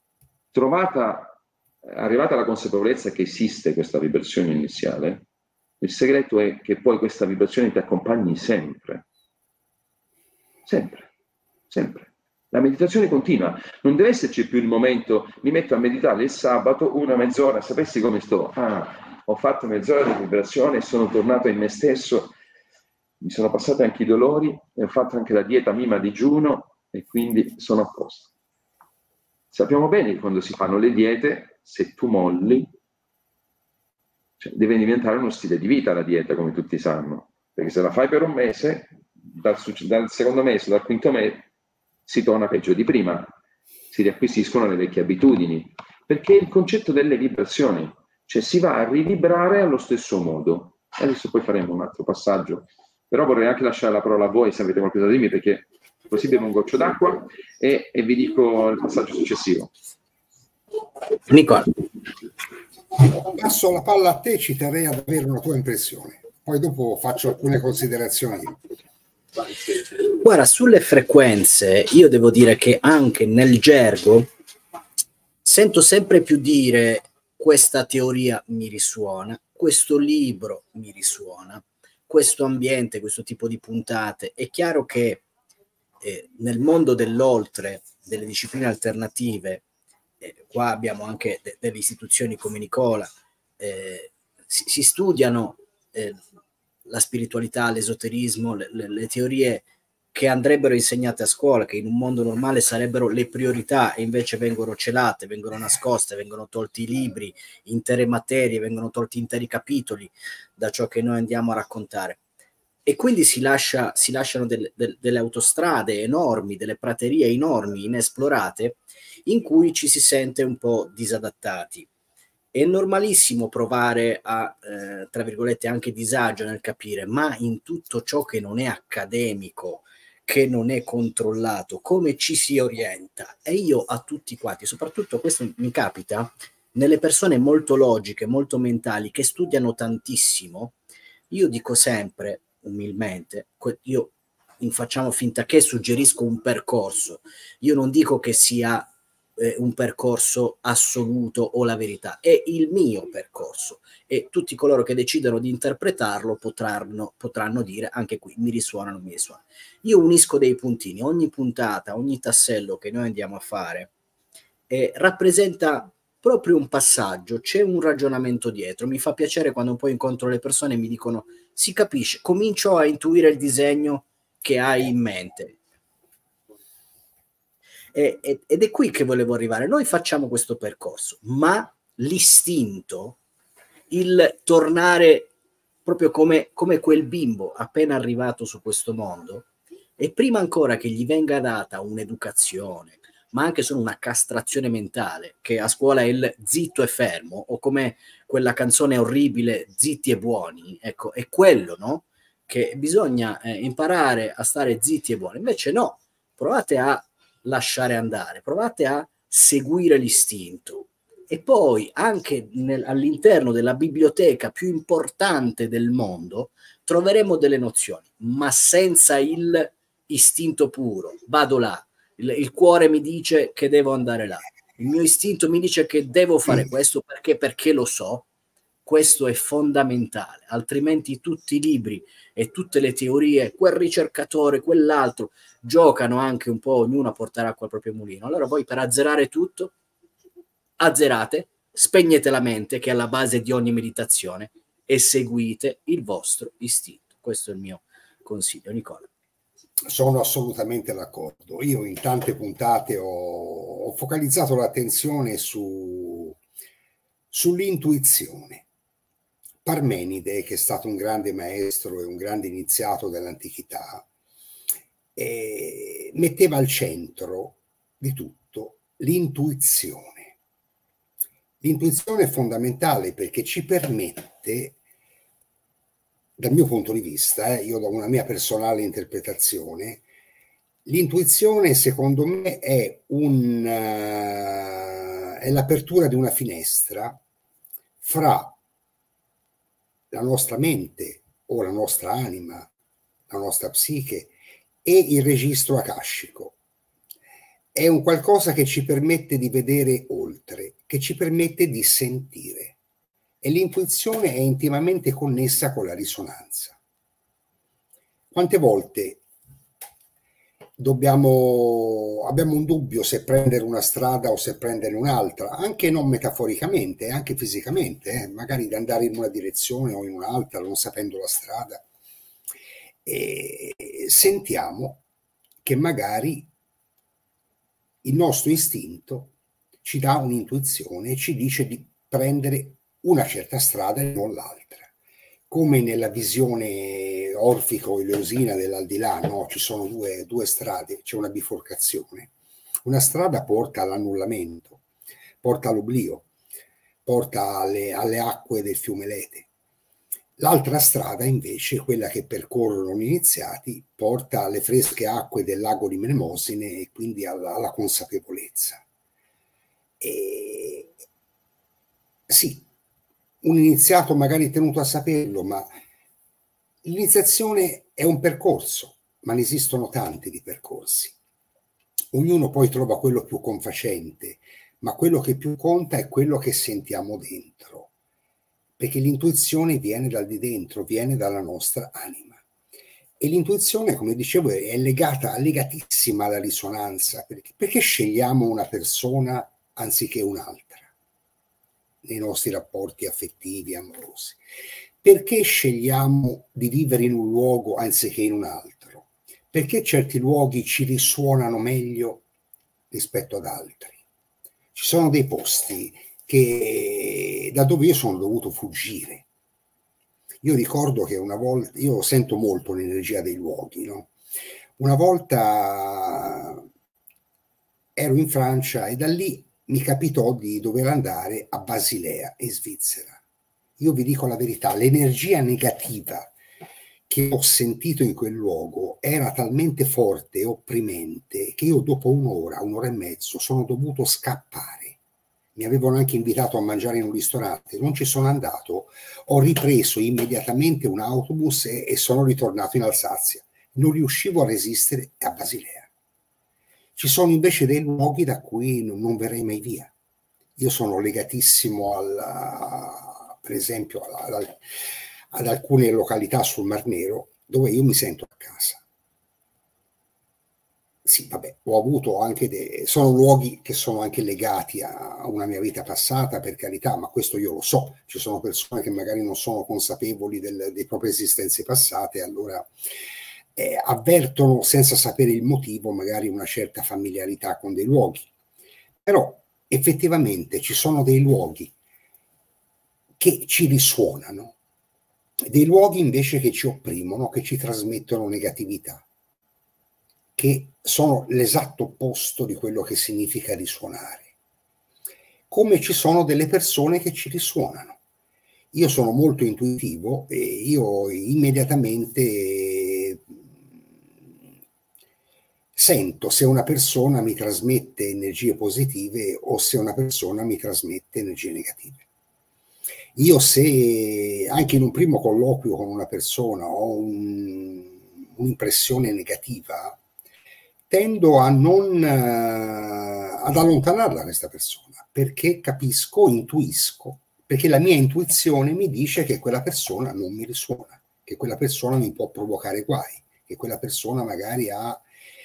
Arrivata alla consapevolezza che esiste questa vibrazione iniziale, il segreto è che poi questa vibrazione ti accompagni sempre. Sempre, sempre. La meditazione continua. Non deve esserci più il momento, mi metto a meditare il sabato, una mezz'ora, sapessi come sto? Ho fatto mezz'ora di vibrazione e sono tornato in me stesso, mi sono passati anche i dolori e ho fatto anche la dieta Mima digiuno e quindi sono a posto. Sappiamo bene che quando si fanno le diete, se tu molli, cioè, deve diventare uno stile di vita la dieta, come tutti sanno, perché se la fai per un mese, dal secondo mese, dal quinto mese, si torna peggio di prima, si riacquisiscono le vecchie abitudini, perché è il concetto delle vibrazioni, cioè si va a rivibrare allo stesso modo. Adesso poi faremo un altro passaggio, però vorrei anche lasciare la parola a voi se avete qualcosa da dirmi, perché così bevo un goccio d'acqua e vi dico il passaggio successivo. Nicola. Passo la palla a te, ci terrei ad avere una tua impressione, poi dopo faccio alcune considerazioni. Guarda, sulle frequenze io devo dire che anche nel gergo sento sempre più dire: questa teoria mi risuona, questo libro mi risuona, questo ambiente, questo tipo di puntate. È chiaro che nel mondo dell'oltre, delle discipline alternative, qua abbiamo anche delle istituzioni come Nicola, si studiano la spiritualità, l'esoterismo, le teorie che andrebbero insegnate a scuola, che in un mondo normale sarebbero le priorità, e invece vengono celate, vengono nascoste, vengono tolti i libri, intere materie, vengono tolti interi capitoli da ciò che noi andiamo a raccontare. E quindi si lasciano delle autostrade enormi, delle praterie enormi, inesplorate, in cui ci si sente un po' disadattati. È normalissimo provare a, tra virgolette, anche disagio nel capire, ma in tutto ciò che non è accademico, che non è controllato, come ci si orienta? E io a tutti quanti, soprattutto questo mi capita nelle persone molto logiche, molto mentali, che studiano tantissimo, io dico sempre, umilmente, io facciamo finta che suggerisco un percorso, io non dico che sia un percorso assoluto o la verità, è il mio percorso e tutti coloro che decidono di interpretarlo potranno dire: anche qui mi risuona, non mi risuona. Io unisco dei puntini, ogni puntata, ogni tassello che noi andiamo a fare rappresenta proprio un passaggio, c'è un ragionamento dietro. Mi fa piacere quando poi incontro le persone e mi dicono: si capisce, comincio a intuire il disegno che hai in mente. Ed è qui che volevo arrivare. Noi facciamo questo percorso, ma l'istinto, il tornare proprio come quel bimbo appena arrivato su questo mondo, e prima ancora che gli venga data un'educazione, ma anche solo una castrazione mentale, che a scuola è il zitto e fermo, o come quella canzone orribile Zitti e buoni, ecco, è quello, no? Che bisogna imparare a stare zitti e buoni. Invece no, provate a lasciare andare, provate a seguire l'istinto. E poi anche all'interno della biblioteca più importante del mondo troveremo delle nozioni, ma senza il istinto puro. Vado là, il cuore mi dice che devo andare là, il mio istinto mi dice che devo fare questo perché lo so. Questo è fondamentale, altrimenti tutti i libri e tutte le teorie, quel ricercatore, quell'altro, giocano anche un po', ognuno a portare acqua al proprio mulino. Allora voi, per azzerare tutto, azzerate, spegnete la mente, che è alla base di ogni meditazione, e seguite il vostro istinto. Questo è il mio consiglio. Nicola. Sono assolutamente d'accordo. Io in tante puntate ho focalizzato l'attenzione sull'intuizione. Parmenide, che è stato un grande maestro e un grande iniziato dell'antichità, metteva al centro di tutto l'intuizione. L'intuizione è fondamentale perché ci permette, dal mio punto di vista, io do una mia personale interpretazione, l'intuizione secondo me è l'apertura di una finestra fra la nostra mente o la nostra anima, la nostra psiche e il registro akashico. È un qualcosa che ci permette di vedere oltre, che ci permette di sentire. E l'intuizione è intimamente connessa con la risonanza. Quante volte abbiamo un dubbio se prendere una strada o se prendere un'altra, anche non metaforicamente, anche fisicamente, magari di andare in una direzione o in un'altra, non sapendo la strada. E sentiamo che magari il nostro istinto ci dà un'intuizione e ci dice di prendere una certa strada e non l'altra. Come nella visione orfico-eleusina dell'aldilà, no? Ci sono due strade, c'è una biforcazione. Una strada porta all'annullamento, porta all'oblio, porta alle acque del fiume Lete. L'altra strada, invece, quella che percorrono gli iniziati, porta alle fresche acque del lago di Mnemosine e quindi alla consapevolezza. Sì, un iniziato magari tenuto a saperlo, ma l'iniziazione è un percorso, ma ne esistono tanti di percorsi. Ognuno poi trova quello più confacente, ma quello che più conta è quello che sentiamo dentro, perché l'intuizione viene dal di dentro, viene dalla nostra anima. E l'intuizione, come dicevo, è legatissima alla risonanza, perché scegliamo una persona anziché un'altra nei nostri rapporti affettivi, amorosi. Perché scegliamo di vivere in un luogo anziché in un altro? Perché certi luoghi ci risuonano meglio rispetto ad altri? Ci sono dei posti da dove io sono dovuto fuggire. Io ricordo che una volta, io sento molto l'energia dei luoghi, no? Una volta ero in Francia e da lì mi capitò di dover andare a Basilea, in Svizzera. Io vi dico la verità, l'energia negativa che ho sentito in quel luogo era talmente forte e opprimente che io dopo un'ora e mezzo sono dovuto scappare. Mi avevano anche invitato a mangiare in un ristorante, non ci sono andato, ho ripreso immediatamente un autobus e sono ritornato in Alsazia. Non riuscivo a resistere a Basilea. Ci sono invece dei luoghi da cui non verrei mai via. Io sono legatissimo per esempio ad alcune località sul Mar Nero dove io mi sento a casa. Sì, vabbè, ho avuto anche sono luoghi che sono anche legati a una mia vita passata, per carità, ma questo io lo so. Ci sono persone che magari non sono consapevoli delle proprie esistenze passate, allora avvertono senza sapere il motivo magari una certa familiarità con dei luoghi. Però effettivamente ci sono dei luoghi che ci risuonano, dei luoghi invece che ci opprimono, che ci trasmettono negatività. che sono l'esatto opposto di quello che significa risuonare. Come ci sono delle persone che ci risuonano. Io sono molto intuitivo e io immediatamente sento se una persona mi trasmette energie positive o se una persona mi trasmette energie negative. Io, se anche in un primo colloquio con una persona ho un'impressione negativa, tendo a ad allontanarla questa persona, perché capisco, intuisco, perché la mia intuizione mi dice che quella persona non mi risuona, che quella persona mi può provocare guai, che quella persona magari ha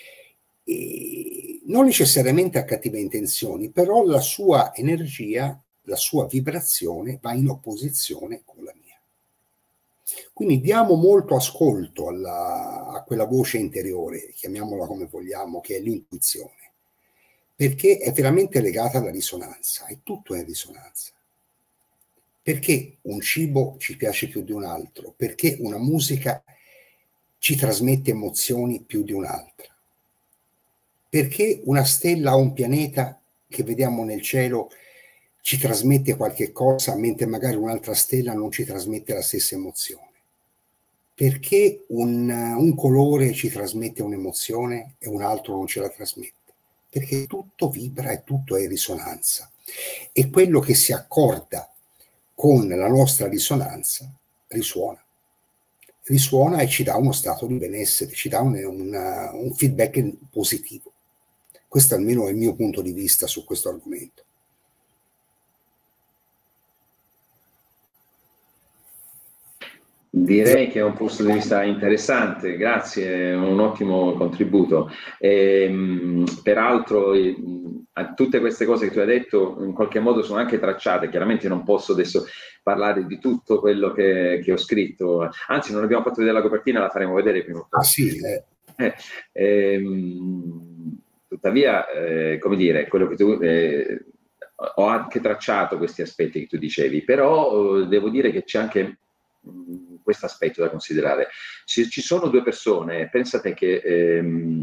non necessariamente ha cattive intenzioni, però la sua energia, la sua vibrazione va in opposizione con la mia. Quindi diamo molto ascolto a quella voce interiore, chiamiamola come vogliamo, che è l'intuizione, perché è veramente legata alla risonanza, e tutto è risonanza. Perché un cibo ci piace più di un altro? Perché una musica ci trasmette emozioni più di un'altra? Perché una stella o un pianeta che vediamo nel cielo ci trasmette qualche cosa, mentre magari un'altra stella non ci trasmette la stessa emozione? Perché un colore ci trasmette un'emozione e un altro non ce la trasmette? Perché tutto vibra e tutto è risonanza. E quello che si accorda con la nostra risonanza risuona. Risuona e ci dà uno stato di benessere, ci dà un feedback positivo. Questo almeno è il mio punto di vista su questo argomento. Direi che è un punto di vista interessante, grazie, è un ottimo contributo. Peraltro tutte queste cose che tu hai detto in qualche modo sono anche tracciate, chiaramente non posso adesso parlare di tutto quello che ho scritto, anzi non abbiamo fatto vedere la copertina, la faremo vedere prima o poi. Ah sì, tuttavia, come dire, quello che tu... ho anche tracciato questi aspetti che tu dicevi, però devo dire che c'è anche questo aspetto da considerare. Ci sono due persone, pensate che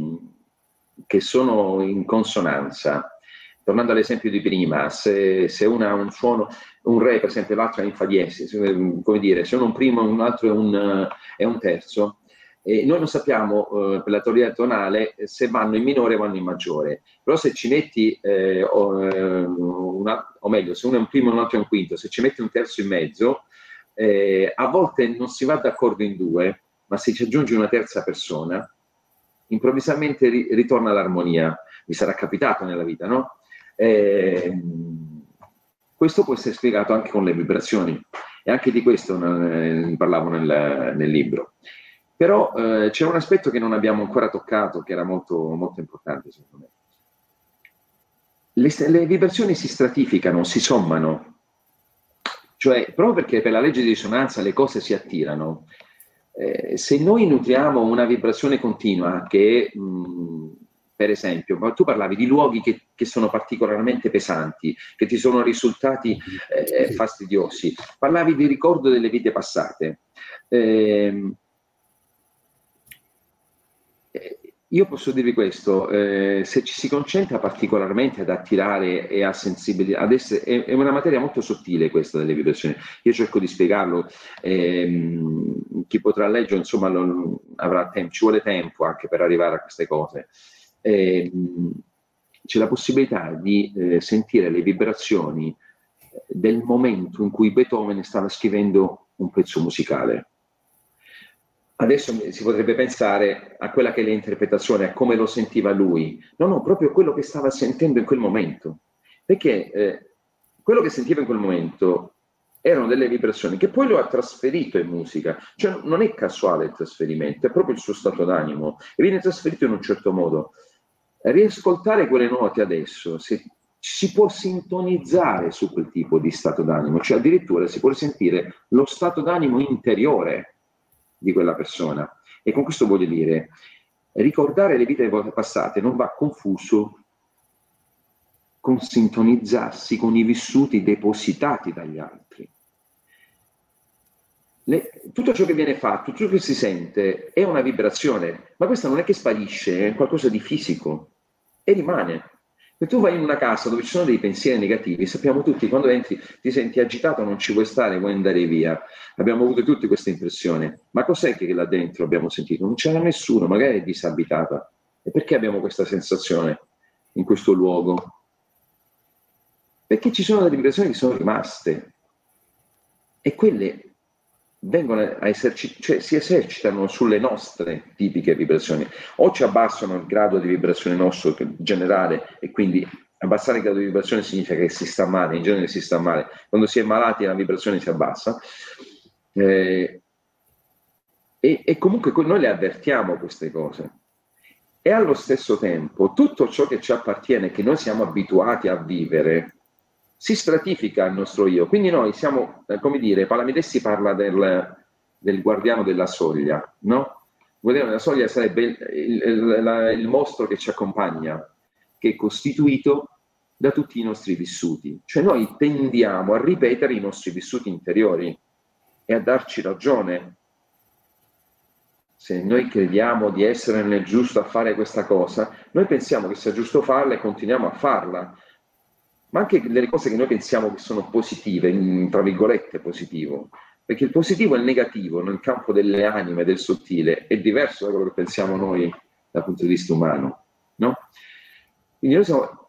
sono in consonanza. Tornando all'esempio di prima, se una ha un suono, un re per esempio, l'altro è in fa diesis, come dire, se uno è un primo e un altro è un terzo, e noi non sappiamo per la teoria tonale se vanno in minore o vanno in maggiore, però se ci metti, o meglio, se uno è un primo e un altro è un quinto, se ci metti un terzo in mezzo, a volte non si va d'accordo in due, ma se ci aggiunge una terza persona, improvvisamente ritorna l'armonia. Vi sarà capitato nella vita, no? Questo può essere spiegato anche con le vibrazioni, e anche di questo parlavo nel libro. Però c'è un aspetto che non abbiamo ancora toccato, che era molto, molto importante secondo me. Le vibrazioni si stratificano, si sommano. Cioè, proprio perché per la legge di risonanza le cose si attirano, se noi nutriamo una vibrazione continua che, per esempio, tu parlavi di luoghi che sono particolarmente pesanti, che ti sono risultati fastidiosi, parlavi di ricordo delle vite passate. Io posso dirvi questo, se ci si concentra particolarmente ad attirare e a sensibilizzare, è una materia molto sottile questa delle vibrazioni, io cerco di spiegarlo, chi potrà leggere insomma avrà tempo, ci vuole tempo anche per arrivare a queste cose. C'è la possibilità di sentire le vibrazioni del momento in cui Beethoven stava scrivendo un pezzo musicale. Adesso si potrebbe pensare a quella che è l'interpretazione, a come lo sentiva lui. No, proprio quello che stava sentendo in quel momento. Perché quello che sentiva in quel momento erano delle vibrazioni che poi lo ha trasferito in musica. Cioè non è casuale il trasferimento, è proprio il suo stato d'animo. E viene trasferito in un certo modo. Riascoltare quelle note adesso, si può sintonizzare su quel tipo di stato d'animo. Cioè addirittura si può sentire lo stato d'animo interiore di quella persona. E con questo voglio dire, ricordare le vite passate non va confuso con sintonizzarsi con i vissuti depositati dagli altri. tutto ciò che viene fatto, tutto ciò che si sente è una vibrazione, ma questa non è che sparisce, è qualcosa di fisico e rimane. Se tu vai in una casa dove ci sono dei pensieri negativi, sappiamo tutti, quando entri ti senti agitato, non ci vuoi stare, vuoi andare via. Abbiamo avuto tutti questa impressione. Ma cos'è che là dentro abbiamo sentito? Non c'era nessuno, magari è disabitata. E perché abbiamo questa sensazione in questo luogo? Perché ci sono delle vibrazioni che sono rimaste e quelle vengono a cioè si esercitano sulle nostre tipiche vibrazioni, o ci abbassano il grado di vibrazione nostro generale, e quindi abbassare il grado di vibrazione significa che si sta male, in genere si sta male, quando si è malati la vibrazione si abbassa, e comunque noi le avvertiamo queste cose, e allo stesso tempo tutto ciò che ci appartiene, che noi siamo abituati a vivere, si stratifica il nostro io. Quindi noi siamo, come dire, Palamidessi parla del guardiano della soglia, no? Il guardiano della soglia sarebbe il mostro che ci accompagna, che è costituito da tutti i nostri vissuti. Cioè noi tendiamo a ripetere i nostri vissuti interiori e a darci ragione. Se noi crediamo di essere nel giusto a fare questa cosa, noi pensiamo che sia giusto farla e continuiamo a farla. Ma anche delle cose che noi pensiamo che sono positive, tra virgolette positivo, perché il positivo e il negativo nel campo delle anime, del sottile, è diverso da quello che pensiamo noi dal punto di vista umano, no? Quindi noi siamo,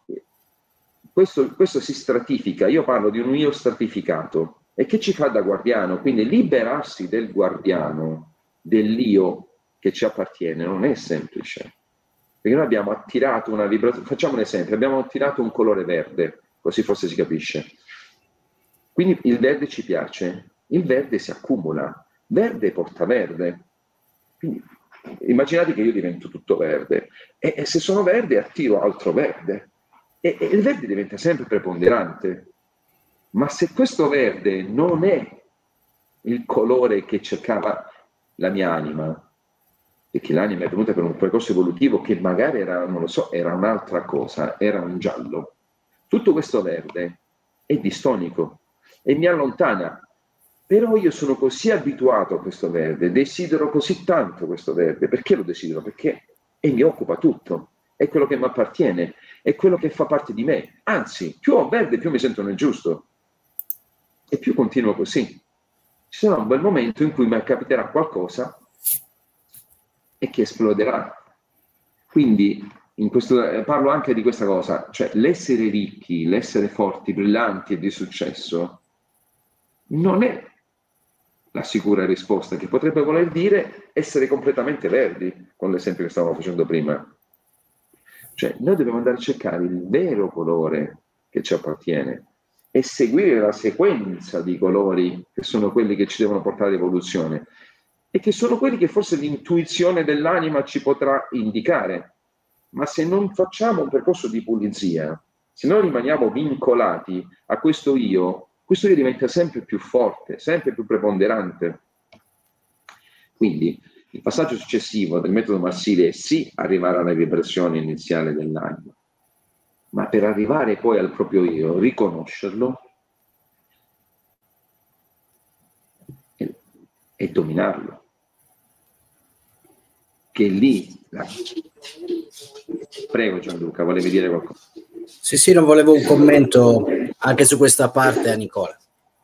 questo si stratifica, io parlo di un io stratificato, e che ci fa da guardiano, quindi liberarsi del guardiano, dell'io che ci appartiene, non è semplice, perché noi abbiamo attirato una vibrazione, facciamo un esempio, abbiamo attirato un colore verde, così forse si capisce. Quindi il verde ci piace, il verde si accumula, verde porta verde. Quindi immaginate che io divento tutto verde, e se sono verde attiro altro verde, e il verde diventa sempre preponderante. Ma se questo verde non è il colore che cercava la mia anima, perché l'anima è venuta per un percorso evolutivo che magari era, non lo so, era un'altra cosa, era un giallo, tutto questo verde è distonico e mi allontana, però io sono così abituato a questo verde, desidero così tanto questo verde. Perché lo desidero? Perché mi occupa tutto, è quello che mi appartiene, è quello che fa parte di me, anzi più ho verde più mi sento nel giusto e più continuo così. Ci sarà un bel momento in cui mi capiterà qualcosa e che esploderà. Quindi parlo anche di questa cosa, cioè l'essere ricchi, l'essere forti, brillanti e di successo non è la sicura risposta, che potrebbe voler dire essere completamente verdi, con l'esempio che stavamo facendo prima. Cioè noi dobbiamo andare a cercare il vero colore che ci appartiene e seguire la sequenza di colori che sono quelli che ci devono portare all'evoluzione e che sono quelli che forse l'intuizione dell'anima ci potrà indicare. Ma se non facciamo un percorso di pulizia, se noi rimaniamo vincolati a questo io diventa sempre più forte, sempre più preponderante. Quindi il passaggio successivo del metodo marsile è sì arrivare alla vibrazione iniziale dell'anima, ma per arrivare poi al proprio io, riconoscerlo e dominarlo. Che lì... Prego Gianluca, volevi dire qualcosa? Sì, non volevo un commento anche su questa parte a Nicola.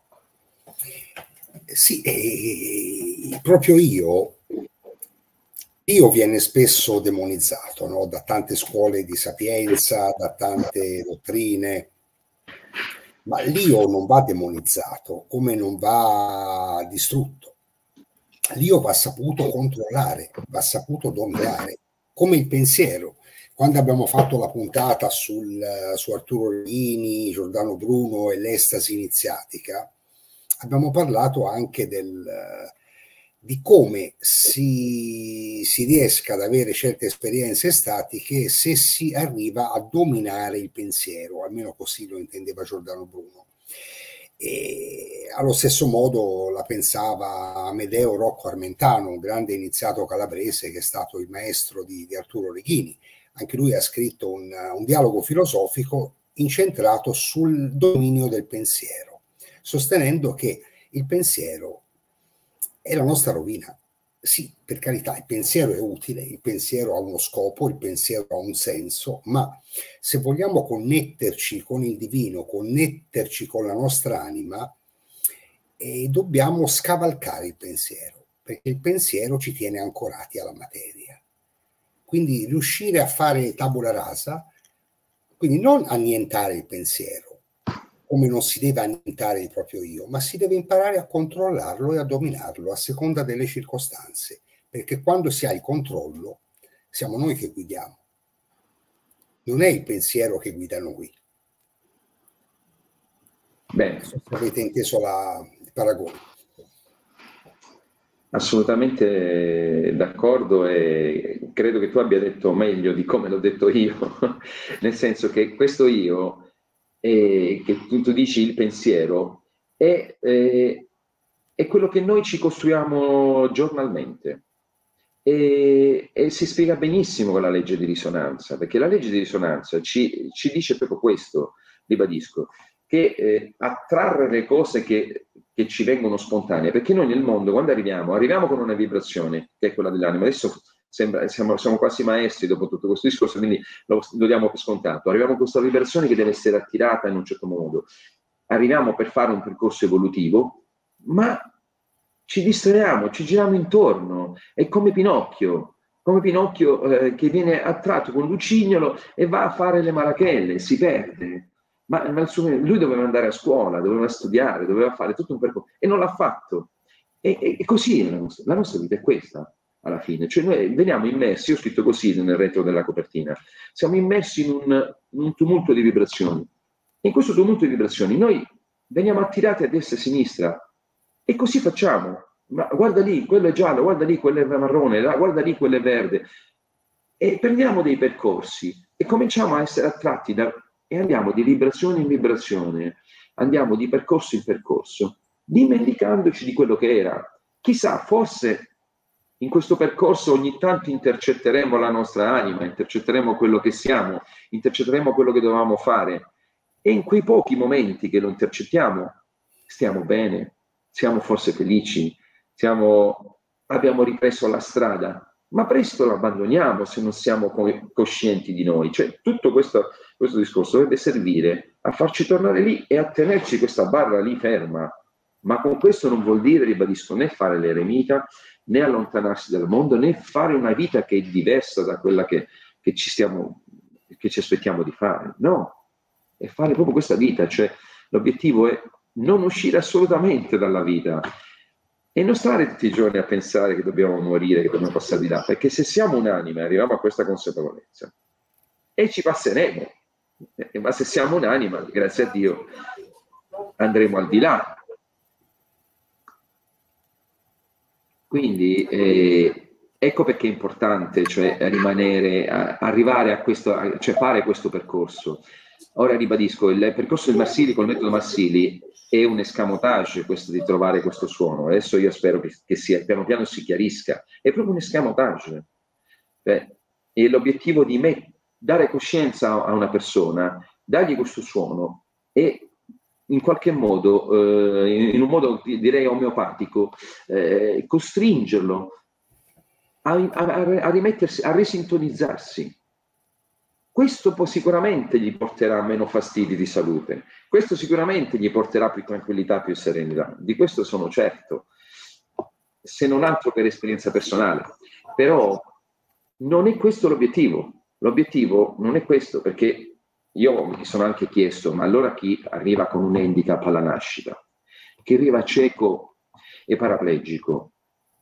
Sì, proprio io viene spesso demonizzato, no? Da tante scuole di sapienza, da tante dottrine, ma l'io non va demonizzato, come non va distrutto. L'io va saputo controllare, va saputo dominare, come il pensiero. Quando abbiamo fatto la puntata su Arturo Leghini, Giordano Bruno e l'estasi iniziatica, abbiamo parlato anche di come si riesca ad avere certe esperienze estatiche se si arriva a dominare il pensiero, almeno così lo intendeva Giordano Bruno. E allo stesso modo la pensava Amedeo Rocco Armentano, un grande iniziato calabrese che è stato il maestro di Arturo Leghini. Anche lui ha scritto un dialogo filosofico incentrato sul dominio del pensiero, sostenendo che il pensiero è la nostra rovina. Sì, per carità, il pensiero è utile, il pensiero ha uno scopo, il pensiero ha un senso, ma se vogliamo connetterci con il divino, connetterci con la nostra anima, dobbiamo scavalcare il pensiero, perché il pensiero ci tiene ancorati alla materia. Quindi riuscire a fare tabula rasa, quindi non annientare il pensiero, come non si deve annientare il proprio io, ma si deve imparare a controllarlo e a dominarlo a seconda delle circostanze, perché quando si ha il controllo siamo noi che guidiamo, non è il pensiero che guida noi. Bene. Non so se avete inteso il paragone. Assolutamente d'accordo, e credo che tu abbia detto meglio di come l'ho detto io, nel senso che questo io, che tu dici il pensiero, è quello che noi ci costruiamo giornalmente, e si spiega benissimo con la legge di risonanza, perché la legge di risonanza ci dice proprio questo, ribadisco, che attrarre le cose che ci vengono spontanee, perché noi nel mondo quando arriviamo con una vibrazione che è quella dell'anima. Adesso siamo quasi maestri dopo tutto questo discorso, quindi lo diamo per scontato. Arriviamo con questa vibrazione che deve essere attirata in un certo modo, arriviamo per fare un percorso evolutivo, ma ci distraiamo, ci giriamo intorno, è come Pinocchio che viene attratto con Lucignolo e va a fare le marachelle, si perde. Ma lui doveva andare a scuola, doveva studiare, doveva fare tutto un percorso e non l'ha fatto. E così la nostra vita è questa, alla fine. Cioè noi veniamo immersi, io ho scritto così nel retro della copertina, siamo immersi in un tumulto di vibrazioni. E in questo tumulto di vibrazioni noi veniamo attirati a destra e a sinistra e così facciamo. Ma guarda lì, quello è giallo, guarda lì, quello è marrone, guarda lì, quello è verde. E prendiamo dei percorsi e cominciamo a essere attratti e andiamo di vibrazione in vibrazione, andiamo di percorso in percorso, dimenticandoci di quello che era. Chissà, forse in questo percorso ogni tanto intercetteremo la nostra anima, intercetteremo quello che siamo, intercetteremo quello che dovevamo fare. E in quei pochi momenti che lo intercettiamo, stiamo bene, siamo forse felici, abbiamo ripreso la strada. Ma presto lo abbandoniamo se non siamo coscienti di noi. Cioè, tutto questo discorso dovrebbe servire a farci tornare lì e a tenerci questa barra lì ferma. Ma con questo non vuol dire, ribadisco, né fare l'eremita, né allontanarsi dal mondo, né fare una vita che è diversa da quella che ci aspettiamo di fare. No, è fare proprio questa vita. Cioè, l'obiettivo è non uscire assolutamente dalla vita. E non stare tutti i giorni a pensare che dobbiamo morire, che dobbiamo passare di là, perché se siamo un'anima e arriviamo a questa consapevolezza e ci passeremo, ma se siamo un'anima, grazie a Dio, andremo al di là. Quindi ecco perché è importante, cioè arrivare a questo, cioè fare questo percorso. Ora ribadisco, il percorso del Marsili col metodo Marsili è un escamotage questo di trovare questo suono. Adesso io spero che piano piano si chiarisca. È proprio un escamotage. E l'obiettivo di dare coscienza a una persona, dargli questo suono e in qualche modo, in un modo direi omeopatico, costringerlo a rimettersi, a risintonizzarsi. Questo sicuramente gli porterà meno fastidi di salute, questo sicuramente gli porterà più tranquillità, più serenità, di questo sono certo, se non altro per esperienza personale. Però non è questo l'obiettivo non è questo, perché io mi sono anche chiesto, ma allora chi arriva con un handicap alla nascita, chi arriva cieco e paraplegico,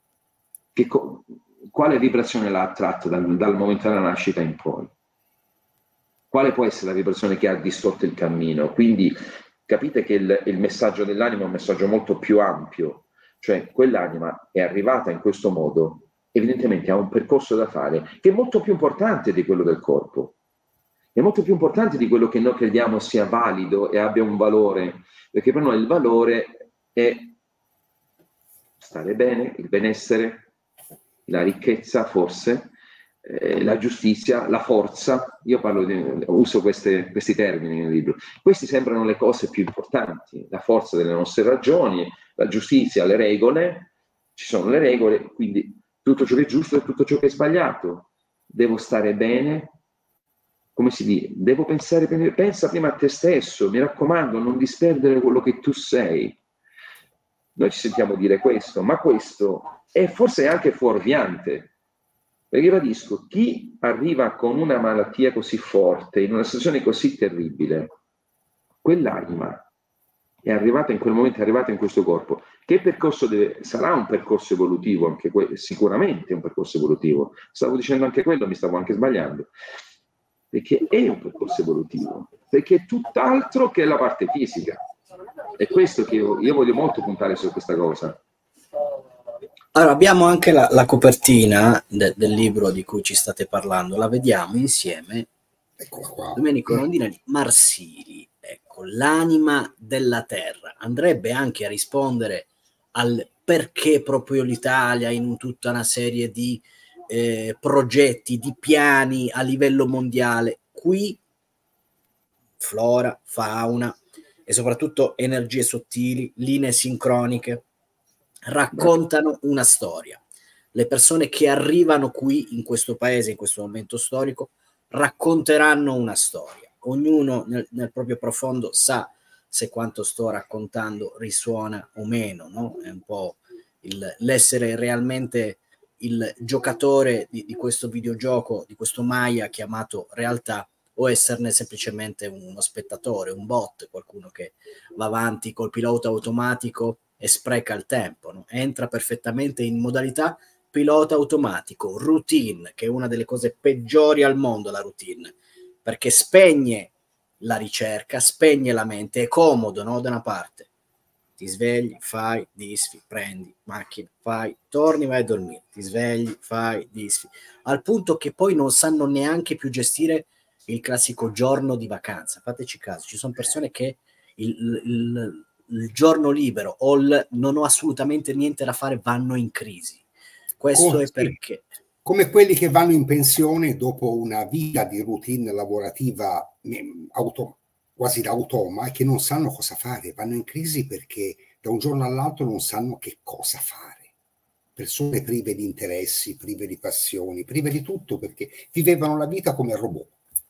quale vibrazione l'ha attratto dal momento della nascita in poi? Quale può essere la vibrazione che ha distorto il cammino? Quindi capite che il messaggio dell'anima è un messaggio molto più ampio, cioè quell'anima è arrivata in questo modo, evidentemente ha un percorso da fare che è molto più importante di quello del corpo, è molto più importante di quello che noi crediamo sia valido e abbia un valore, perché per noi il valore è stare bene, il benessere, la ricchezza forse, la giustizia, la forza. Io uso questi termini nel libro. Questi sembrano le cose più importanti: la forza delle nostre ragioni, la giustizia, le regole, ci sono le regole, quindi tutto ciò che è giusto e tutto ciò che è sbagliato. Devo stare bene, come si dice, devo pensare, pensa prima a te stesso, mi raccomando, non disperdere quello che tu sei. Noi ci sentiamo dire questo, ma questo è forse anche fuorviante, perché ribadisco, chi arriva con una malattia così forte, in una situazione così terribile, quell'anima è arrivata in quel momento, è arrivata in questo corpo. Che percorso sarà un percorso evolutivo, anche sicuramente un percorso evolutivo. Stavo dicendo anche quello, mi stavo anche sbagliando, perché è un percorso evolutivo, perché è tutt'altro che la parte fisica. È questo che io voglio molto puntare su questa cosa. Allora, abbiamo anche la copertina del libro di cui ci state parlando, la vediamo insieme. Eccola qua. Domenico Rondinelli, Marsili, ecco, l'anima della terra. Andrebbe anche a rispondere al perché proprio l'Italia in tutta una serie di progetti, di piani a livello mondiale. Qui flora, fauna e soprattutto energie sottili, linee sincroniche, raccontano una storia. Le persone che arrivano qui in questo paese, in questo momento storico, racconteranno una storia. Ognuno nel proprio profondo sa se quanto sto raccontando risuona o meno, no? È un po' l'essere realmente il giocatore di questo videogioco, di questo Maya chiamato realtà, o esserne semplicemente uno spettatore, un bot, qualcuno che va avanti col pilota automatico e spreca il tempo, no? Entra perfettamente in modalità pilota automatico, routine, che è una delle cose peggiori al mondo, la routine, perché spegne la ricerca, spegne la mente, è comodo, no? Da una parte ti svegli, fai, disfi, prendi macchina, fai, torni, vai a dormire, ti svegli, fai, disfi, al punto che poi non sanno neanche più gestire il classico giorno di vacanza. Fateci caso, ci sono persone che il giorno libero o non ho assolutamente niente da fare, vanno in crisi. Questo è perché, come quelli che vanno in pensione dopo una vita di routine lavorativa quasi da automa, e che non sanno cosa fare, vanno in crisi perché da un giorno all'altro non sanno che cosa fare. Persone prive di interessi, prive di passioni, prive di tutto, perché vivevano la vita come robot.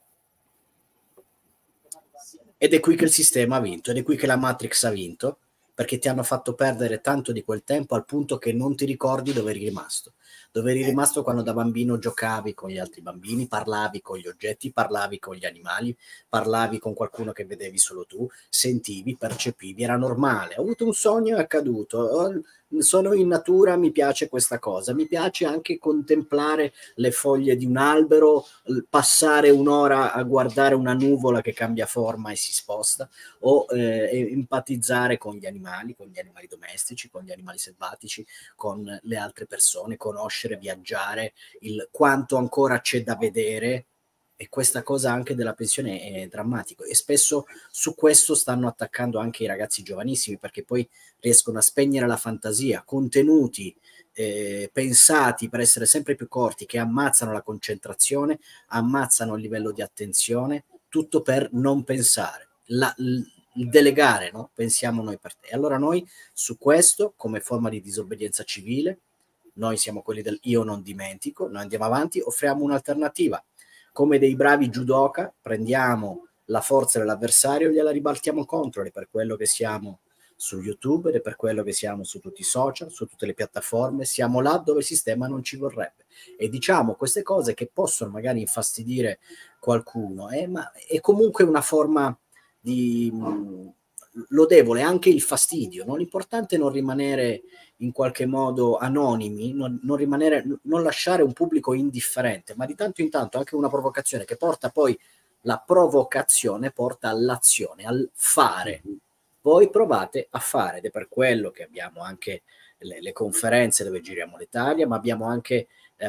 ed è qui che il sistema ha vinto, ed è qui che la Matrix ha vinto, perché ti hanno fatto perdere tanto di quel tempo al punto che non ti ricordi dove eri rimasto. Dove eri rimasto quando da bambino giocavi con gli altri bambini, parlavi con gli oggetti, parlavi con gli animali, parlavi con qualcuno che vedevi solo tu, sentivi, percepivi, era normale. Ho avuto un sogno, è accaduto, sono in natura, mi piace questa cosa, mi piace anche contemplare le foglie di un albero, passare un'ora a guardare una nuvola che cambia forma e si sposta, o empatizzare con gli animali domestici, con gli animali selvatici, con le altre persone, conoscere, viaggiare, il quanto ancora c'è da vedere. E questa cosa anche della pensione è drammatico, e spesso su questo stanno attaccando anche i ragazzi giovanissimi, perché poi riescono a spegnere la fantasia, contenuti pensati per essere sempre più corti, che ammazzano la concentrazione, ammazzano il livello di attenzione, tutto per non pensare, il delegare, no? Pensiamo noi per te. E allora noi su questo, come forma di disobbedienza civile, noi siamo quelli del io non dimentico, noi andiamo avanti, offriamo un'alternativa. Come dei bravi judoka, prendiamo la forza dell'avversario e gliela ribaltiamo contro, ed è per quello che siamo su YouTube, ed è per quello che siamo su tutti i social, su tutte le piattaforme, siamo là dove il sistema non ci vorrebbe. E diciamo queste cose che possono magari infastidire qualcuno, ma è comunque una forma di lodevole, anche il fastidio, no? L'importante è non rimanere in qualche modo anonimi, non lasciare un pubblico indifferente, ma di tanto in tanto anche una provocazione che porta poi, la provocazione porta all'azione, al fare. Voi provate a fare, ed è per quello che abbiamo anche le conferenze dove giriamo l'Italia, ma abbiamo anche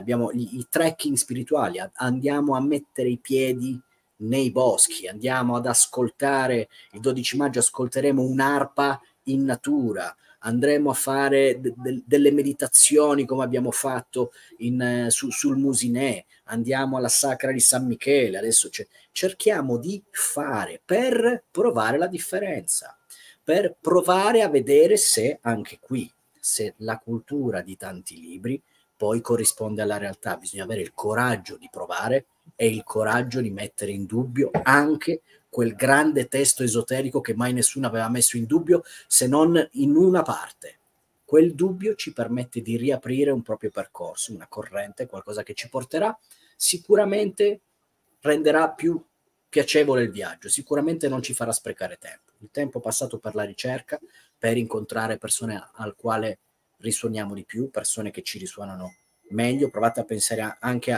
i trekking spirituali, andiamo a mettere i piedi nei boschi, andiamo ad ascoltare, il 12 maggio ascolteremo un'arpa in natura, andremo a fare delle meditazioni come abbiamo fatto sul Musinè, andiamo alla Sacra di San Michele, adesso cerchiamo di fare per provare la differenza, per provare a vedere se anche qui se la cultura di tanti libri poi corrisponde alla realtà. Bisogna avere il coraggio di provare e il coraggio di mettere in dubbio anche quel grande testo esoterico che mai nessuno aveva messo in dubbio, se non in una parte. Quel dubbio ci permette di riaprire un proprio percorso, una corrente, qualcosa che ci porterà, sicuramente renderà più piacevole il viaggio, sicuramente non ci farà sprecare tempo. Il tempo passato per la ricerca, per incontrare persone al quale risuoniamo di più, persone che ci risuonano meglio. Provate a pensare anche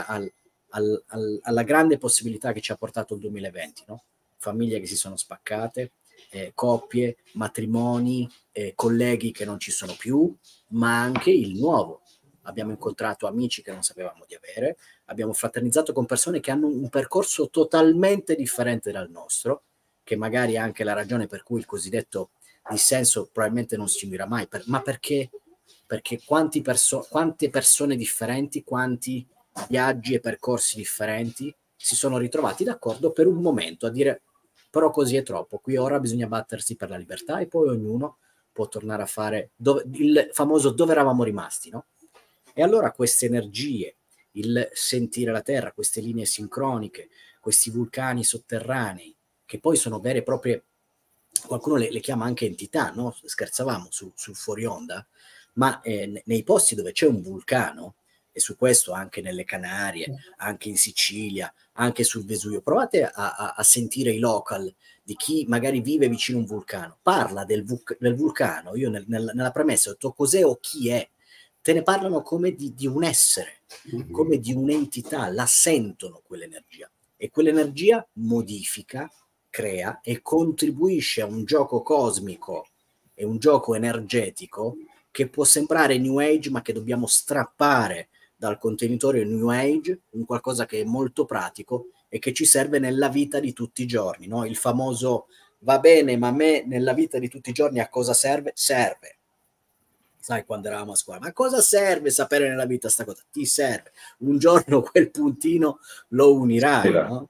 alla grande possibilità che ci ha portato il 2020, no? Famiglie che si sono spaccate, coppie, matrimoni, colleghi che non ci sono più, ma anche il nuovo. Abbiamo incontrato amici che non sapevamo di avere, abbiamo fraternizzato con persone che hanno un percorso totalmente differente dal nostro, che magari è anche la ragione per cui il cosiddetto dissenso probabilmente non si unirà mai, ma perché quante persone differenti, quanti viaggi e percorsi differenti si sono ritrovati d'accordo per un momento a dire però così è troppo, qui ora bisogna battersi per la libertà, e poi ognuno può tornare a fare il famoso dove eravamo rimasti, no? E allora queste energie, il sentire la terra, queste linee sincroniche, questi vulcani sotterranei, che poi sono vere e proprie, qualcuno le chiama anche entità, no? Scherzavamo sul fuori onda, ma nei posti dove c'è un vulcano, e su questo anche nelle Canarie, anche in Sicilia, anche sul Vesuvio, provate a sentire i local di chi magari vive vicino a un vulcano, parla del vulcano. Io nella premessa ho detto cos'è o chi è, te ne parlano come di un essere, come di un'entità, la sentono quell'energia, e quell'energia modifica, crea e contribuisce a un gioco cosmico e un gioco energetico che può sembrare New Age, ma che dobbiamo strappare dal contenitore New Age, un qualcosa che è molto pratico e che ci serve nella vita di tutti i giorni, no? Il famoso va bene, ma a me nella vita di tutti i giorni a cosa serve? Serve. Sai, quando eravamo a scuola, ma cosa serve sapere nella vita sta cosa? Ti serve. Un giorno quel puntino lo unirai, no?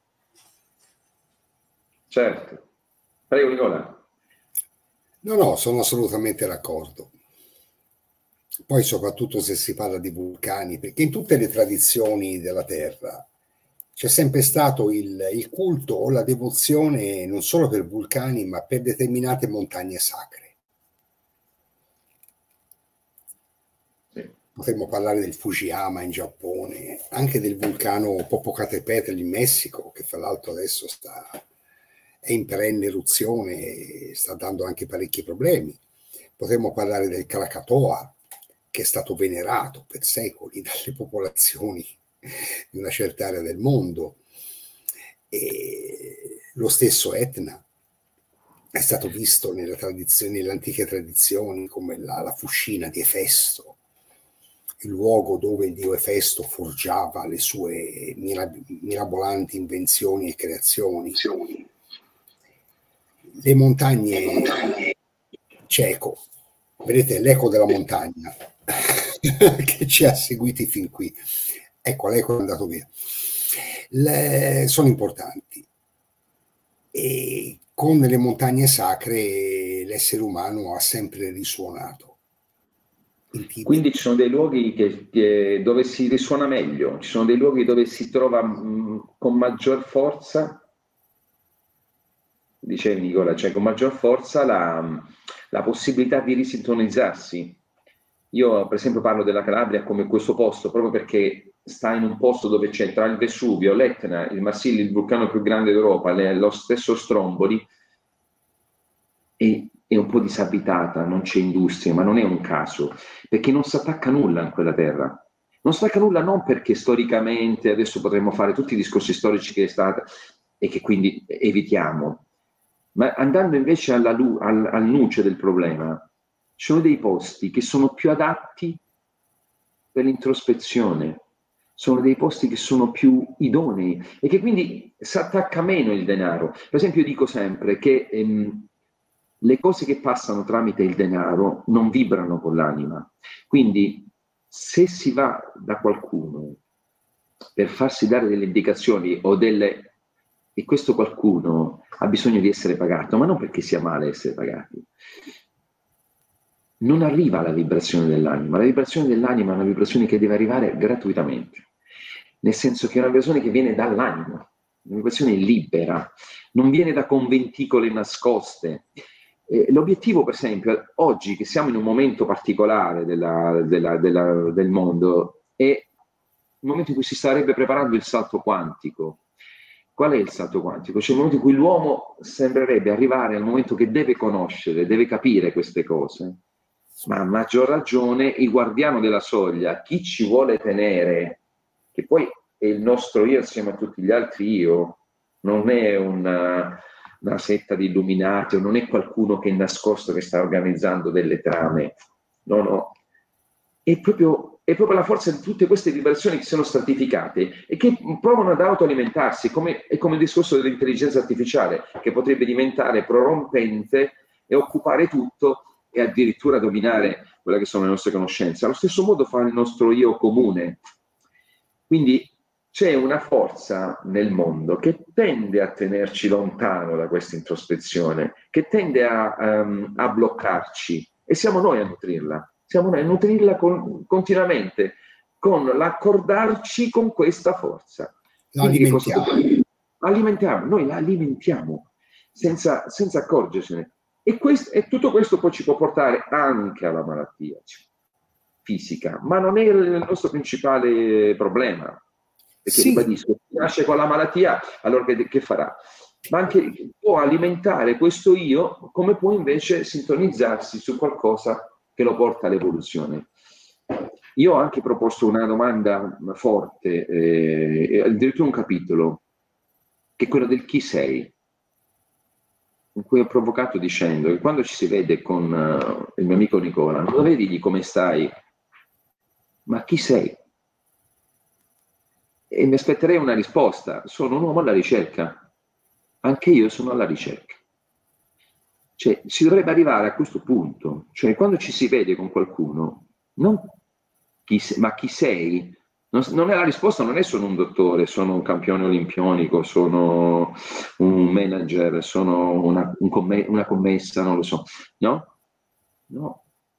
Certo. Prego, Nicola. No, sono assolutamente d'accordo. Poi soprattutto se si parla di vulcani, perché in tutte le tradizioni della Terra c'è sempre stato il culto o la devozione non solo per vulcani, ma per determinate montagne sacre. Potremmo parlare del Fujiyama in Giappone, anche del vulcano Popocatépetl in Messico, che fra l'altro adesso è in perenne eruzione e sta dando anche parecchi problemi. Potremmo parlare del Krakatoa, che è stato venerato per secoli dalle popolazioni di una certa area del mondo. E lo stesso Etna è stato visto nelle antiche tradizioni come la fucina di Efesto, il luogo dove il dio Efesto forgiava le sue mirabolanti invenzioni e creazioni. Le montagne Ceco, vedete l'eco della montagna che ci ha seguiti fin qui. Ecco, l'eco è andato via. Sono importanti. E con le montagne sacre l'essere umano ha sempre risuonato. Quindi ci sono dei luoghi dove si risuona meglio, ci sono dei luoghi dove si trova con maggior forza, dice Nicola, cioè con maggior forza la possibilità di risintonizzarsi. Io per esempio parlo della Calabria come questo posto, proprio perché sta in un posto dove c'è tra il Vesuvio, l'Etna, il Marsilio, il vulcano più grande d'Europa, lo stesso Stromboli, e è un po' disabitata, non c'è industria, ma non è un caso, perché non si attacca nulla in quella terra. Non si attacca nulla non perché storicamente, adesso potremmo fare tutti i discorsi storici che è stata e che quindi evitiamo, ma andando invece al nuce del problema, ci sono dei posti che sono più adatti per l'introspezione, sono dei posti che sono più idonei e che quindi si attacca meno il denaro. Per esempio io dico sempre che le cose che passano tramite il denaro non vibrano con l'anima. Quindi se si va da qualcuno per farsi dare delle indicazioni e questo qualcuno ha bisogno di essere pagato, ma non perché sia male essere pagati, non arriva alla vibrazione dell'anima. La vibrazione dell'anima è una vibrazione che deve arrivare gratuitamente, nel senso che è una vibrazione che viene dall'anima, una vibrazione libera, non viene da conventicole nascoste. L'obiettivo, per esempio, oggi che siamo in un momento particolare del mondo, è il momento in cui si starebbe preparando il salto quantico. Qual è il salto quantico? Cioè il momento in cui l'uomo sembrerebbe arrivare al momento che deve conoscere, deve capire queste cose, ma a maggior ragione il guardiano della soglia, chi ci vuole tenere, che poi è il nostro io assieme a tutti gli altri io, non è una setta di illuminati, o non è qualcuno che è nascosto che sta organizzando delle trame, no, è proprio la forza di tutte queste vibrazioni che sono stratificate e che provano ad autoalimentarsi, è come il discorso dell'intelligenza artificiale, che potrebbe diventare prorompente e occupare tutto e addirittura dominare quelle che sono le nostre conoscenze. Allo stesso modo fa il nostro io comune. Quindi c'è una forza nel mondo che tende a tenerci lontano da questa introspezione, che tende a bloccarci, e siamo noi a nutrirla. Siamo noi a nutrirla continuamente, con l'accordarci con questa forza. Noi la alimentiamo senza accorgersene. E tutto questo poi ci può portare anche alla malattia fisica, ma non è il nostro principale problema. Perché ribadisco, se nasce con la malattia, allora che farà? Ma anche può alimentare questo io, come può invece sintonizzarsi su qualcosa che lo porta all'evoluzione. Io ho anche proposto una domanda forte, addirittura un capitolo, che è quello del chi sei, in cui ho provocato dicendo che quando ci si vede con il mio amico Nicola, non dovevi dirgli come stai, ma chi sei? E mi aspetterei una risposta. Sono un uomo alla ricerca. Anche io sono alla ricerca. Cioè, si dovrebbe arrivare a questo punto. Cioè, quando ci si vede con qualcuno, non ma chi sei? Non è la risposta, non è sono un dottore, sono un campione olimpionico, sono un manager, sono una commessa, non lo so. No? No.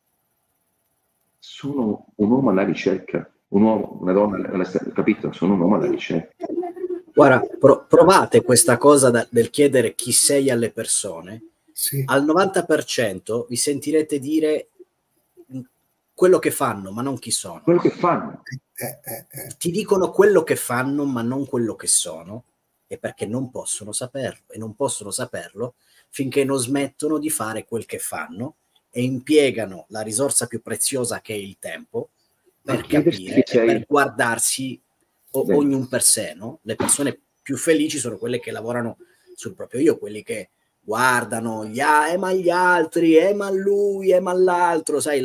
Sono un uomo alla ricerca. Un uomo, una donna, capito? Sono un uomo alla ricerca. Guarda, provate questa cosa del chiedere chi sei alle persone. Sì. Al 90% vi sentirete dire quello che fanno, ma non chi sono. Quello che fanno. Ti dicono quello che fanno, ma non quello che sono, e perché non possono saperlo, e non possono saperlo finché non smettono di fare quel che fanno e impiegano la risorsa più preziosa che è il tempo per capire e per guardarsi ognuno per sé, no? Le persone più felici sono quelle che lavorano sul proprio io, quelli che guardano ma gli altri, ma lui, ma l'altro, sai,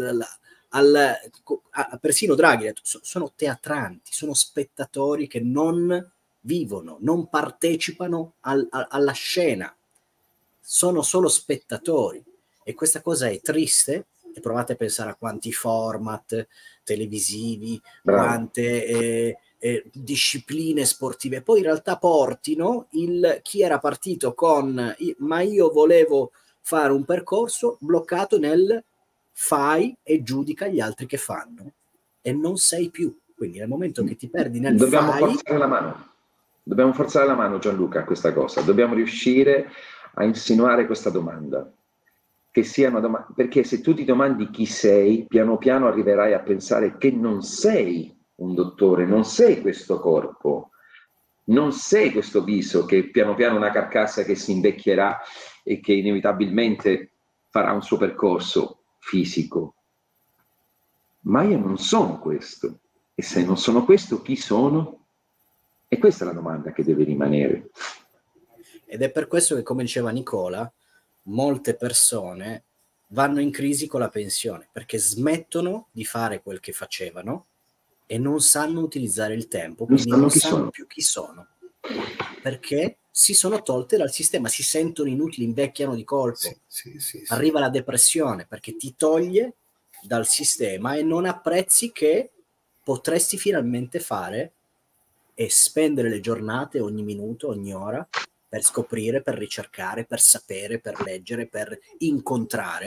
persino Draghi sono teatranti, sono spettatori che non vivono, non partecipano alla scena, sono solo spettatori, e questa cosa è triste. E provate a pensare a quanti format televisivi, quante discipline sportive poi in realtà portino chi era partito con ma io volevo fare un percorso bloccato nel fai e giudica gli altri che fanno, e non sei più. Quindi nel momento che ti perdi nel dobbiamo forzare la mano, Gianluca, a questa cosa. Dobbiamo riuscire a insinuare questa domanda, che sia una domanda, perché se tu ti domandi chi sei, piano piano arriverai a pensare che non sei un dottore, non sei questo corpo, non sei questo viso che piano piano è una carcassa che si invecchierà e che inevitabilmente farà un suo percorso fisico. Ma io non sono questo, e se non sono questo, chi sono? E questa è la domanda che deve rimanere. Ed è per questo che, come diceva Nicola, molte persone vanno in crisi con la pensione, perché smettono di fare quel che facevano e non sanno utilizzare il tempo, quindi non sanno più chi sono, perché si sono tolte dal sistema, si sentono inutili, invecchiano di colpo. Sì. Arriva la depressione perché ti toglie dal sistema e non apprezzi che potresti finalmente fare e spendere le giornate, ogni minuto, ogni ora, per scoprire, per ricercare, per sapere, per leggere, per incontrare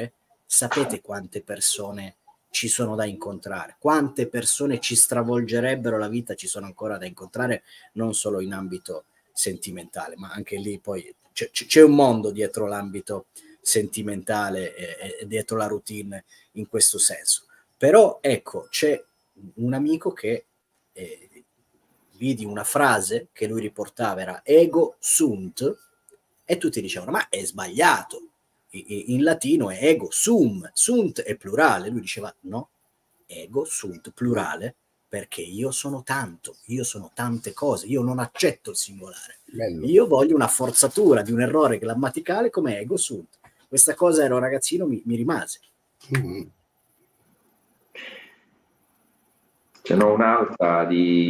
sapete quante persone ci sono da incontrare, quante persone ci stravolgerebbero la vita, ci sono ancora da incontrare, non solo in ambito sentimentale, ma anche lì poi c'è un mondo dietro l'ambito sentimentale e dietro la routine in questo senso. Però ecco, c'è un amico che vidi una frase che lui riportava, era ego sunt, e tutti dicevano ma è sbagliato, in latino è ego sum, sunt è plurale, lui diceva no, ego sunt plurale, perché io sono tanto, io sono tante cose, io non accetto il singolare. Bello. Io voglio una forzatura di un errore grammaticale come ego sunt. Questa cosa, ero ragazzino, mi rimase. Ce n'ho un'altra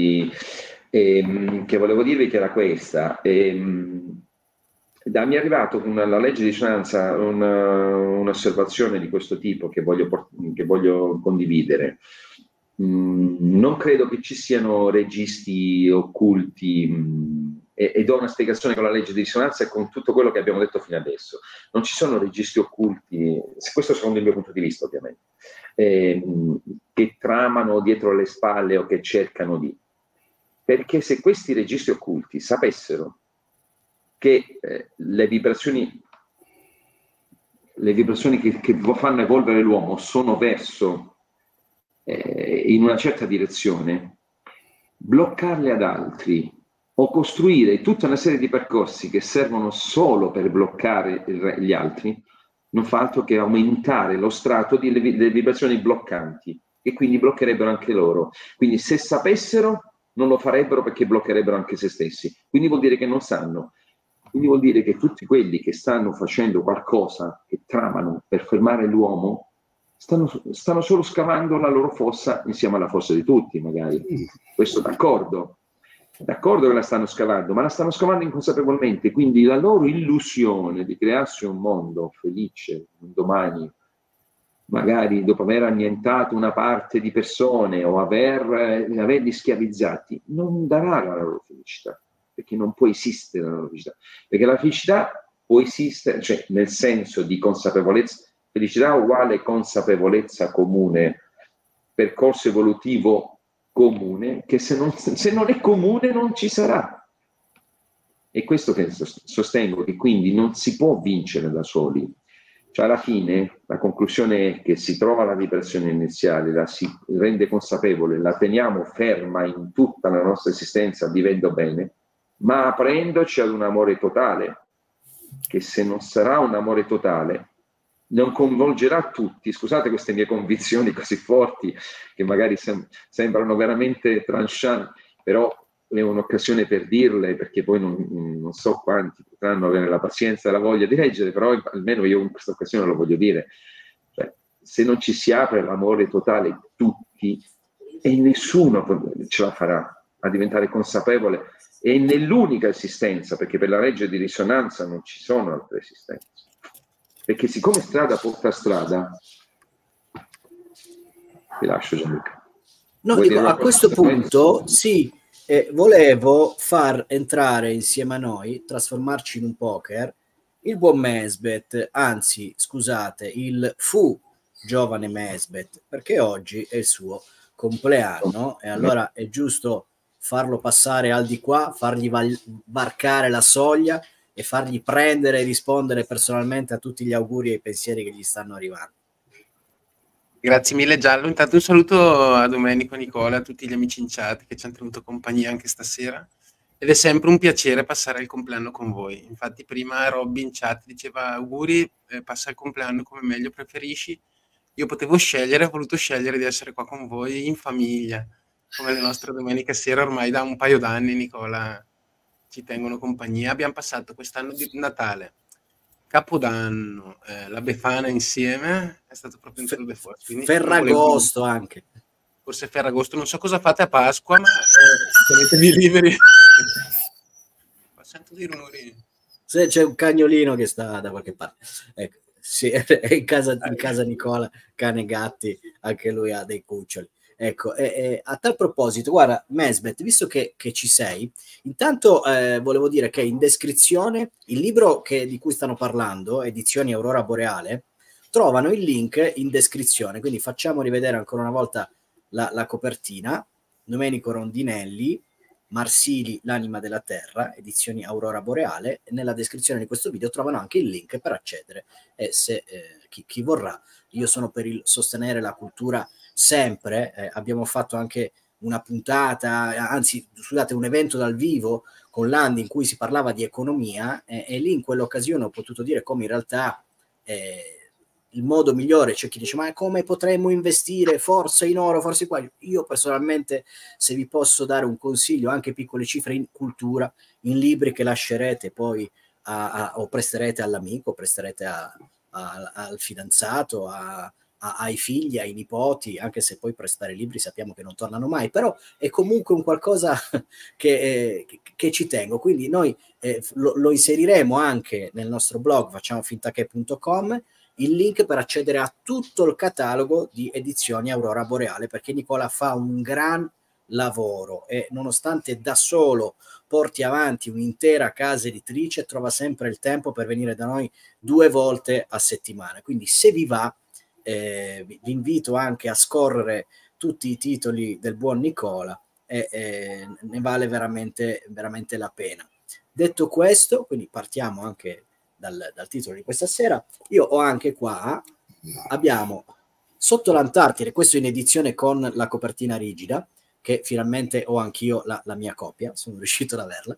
che volevo dirvi, che era questa. Mi è arrivato alla legge di risonanza un'osservazione di questo tipo che voglio condividere. Non credo che ci siano registi occulti, e do una spiegazione con la legge di risonanza e con tutto quello che abbiamo detto fino adesso. Non ci sono registi occulti, questo secondo il mio punto di vista ovviamente, che tramano dietro le spalle o che cercano di... Perché se questi registi occulti sapessero che le vibrazioni che fanno evolvere l'uomo sono verso in una certa direzione, bloccarle ad altri o costruire tutta una serie di percorsi che servono solo per bloccare gli altri non fa altro che aumentare lo strato delle vibrazioni bloccanti, e quindi bloccherebbero anche loro. Quindi se sapessero non lo farebbero, perché bloccherebbero anche se stessi. Quindi vuol dire che non sanno. Quindi vuol dire che tutti quelli che stanno facendo qualcosa, che tramano per fermare l'uomo, stanno solo scavando la loro fossa insieme alla fossa di tutti, magari. Questo d'accordo che la stanno scavando, ma la stanno scavando inconsapevolmente. Quindi la loro illusione di crearsi un mondo felice un domani, magari dopo aver annientato una parte di persone o averli schiavizzati, non darà la loro felicità, perché non può esistere la loro felicità, perché la felicità può esistere, cioè nel senso di consapevolezza, felicità uguale consapevolezza comune, percorso evolutivo comune, che se non è comune non ci sarà. E questo che sostengo, che quindi non si può vincere da soli. Cioè alla fine la conclusione è che si trova la vibrazione iniziale, la si rende consapevole, la teniamo ferma in tutta la nostra esistenza vivendo bene, ma aprendoci ad un amore totale, che se non sarà un amore totale non coinvolgerà tutti. Scusate queste mie convinzioni così forti, che magari sembrano veramente tranchant, però è un'occasione per dirle, perché poi non so quanti potranno avere la pazienza e la voglia di leggere, però almeno io in questa occasione lo voglio dire. Cioè, se non ci si apre l'amore totale tutti, e nessuno ce la farà a diventare consapevole, e nell'unica esistenza, perché per la legge di risonanza non ci sono altre esistenze. Perché siccome strada porta a strada, ti lascio, Gianluca. No, dico, a questo punto sì, volevo far entrare insieme a noi, trasformarci in un poker, il buon Mesbet, anzi scusate, il giovane Mesbet, perché oggi è il suo compleanno e allora è giusto farlo passare al di qua, fargli varcare la soglia e fargli prendere e rispondere personalmente a tutti gli auguri e i pensieri che gli stanno arrivando. Grazie mille Giallo, intanto un saluto a Domenico, Nicola, a tutti gli amici in chat che ci hanno tenuto compagnia anche stasera, ed è sempre un piacere passare il compleanno con voi. Infatti prima Robby in chat diceva auguri, passa il compleanno come meglio preferisci. Io potevo scegliere, ho voluto scegliere di essere qua con voi in famiglia, come le nostre domeniche sera ormai da un paio d'anni, Nicola, ci tengono compagnia. Abbiamo passato quest'anno di Natale, Capodanno, la Befana insieme, è stato proprio un tour de force. Ferragosto anche. Forse Ferragosto, non so cosa fate a Pasqua, ma tenetevi liberi. Ma sento dei rumori. Se c'è un cagnolino che sta da qualche parte. Ecco, sì, è in casa Nicola, cane e gatti, anche lui ha dei cuccioli. Ecco, a tal proposito, guarda, Mesbet, visto che ci sei, intanto volevo dire che in descrizione il libro di cui stanno parlando, Edizioni Aurora Boreale, trovano il link in descrizione. Quindi facciamo rivedere ancora una volta la copertina. Domenico Rondinelli, Marsili, l'anima della terra, edizioni Aurora Boreale. Nella descrizione di questo video trovano anche il link per accedere, e se chi vorrà. Io sono per il sostenere la cultura sempre, abbiamo fatto anche una puntata, anzi scusate, un evento dal vivo con Landi in cui si parlava di economia, e lì in quell'occasione ho potuto dire come in realtà il modo migliore, c'è chi dice ma come potremmo investire forse in oro, forse qua. Io personalmente, se vi posso dare un consiglio, anche piccole cifre in cultura, in libri che lascerete poi o presterete all'amico, presterete al fidanzato, ai figli, ai nipoti, anche se poi prestare libri sappiamo che non tornano mai, però è comunque un qualcosa che ci tengo. Quindi noi lo inseriremo anche nel nostro blog facciamofintache.com, il link per accedere a tutto il catalogo di edizioni Aurora Boreale, perché Nicola fa un gran lavoro e nonostante da solo porti avanti un'intera casa editrice, trova sempre il tempo per venire da noi 2 volte a settimana. Quindi se vi va, vi invito anche a scorrere tutti i titoli del buon Nicola, e ne vale veramente, veramente la pena. Detto questo, quindi partiamo anche dal titolo di questa sera. Io ho anche qua, abbiamo Sotto l'Antartide, questo in edizione con la copertina rigida, che finalmente ho anch'io la mia copia, sono riuscito ad averla,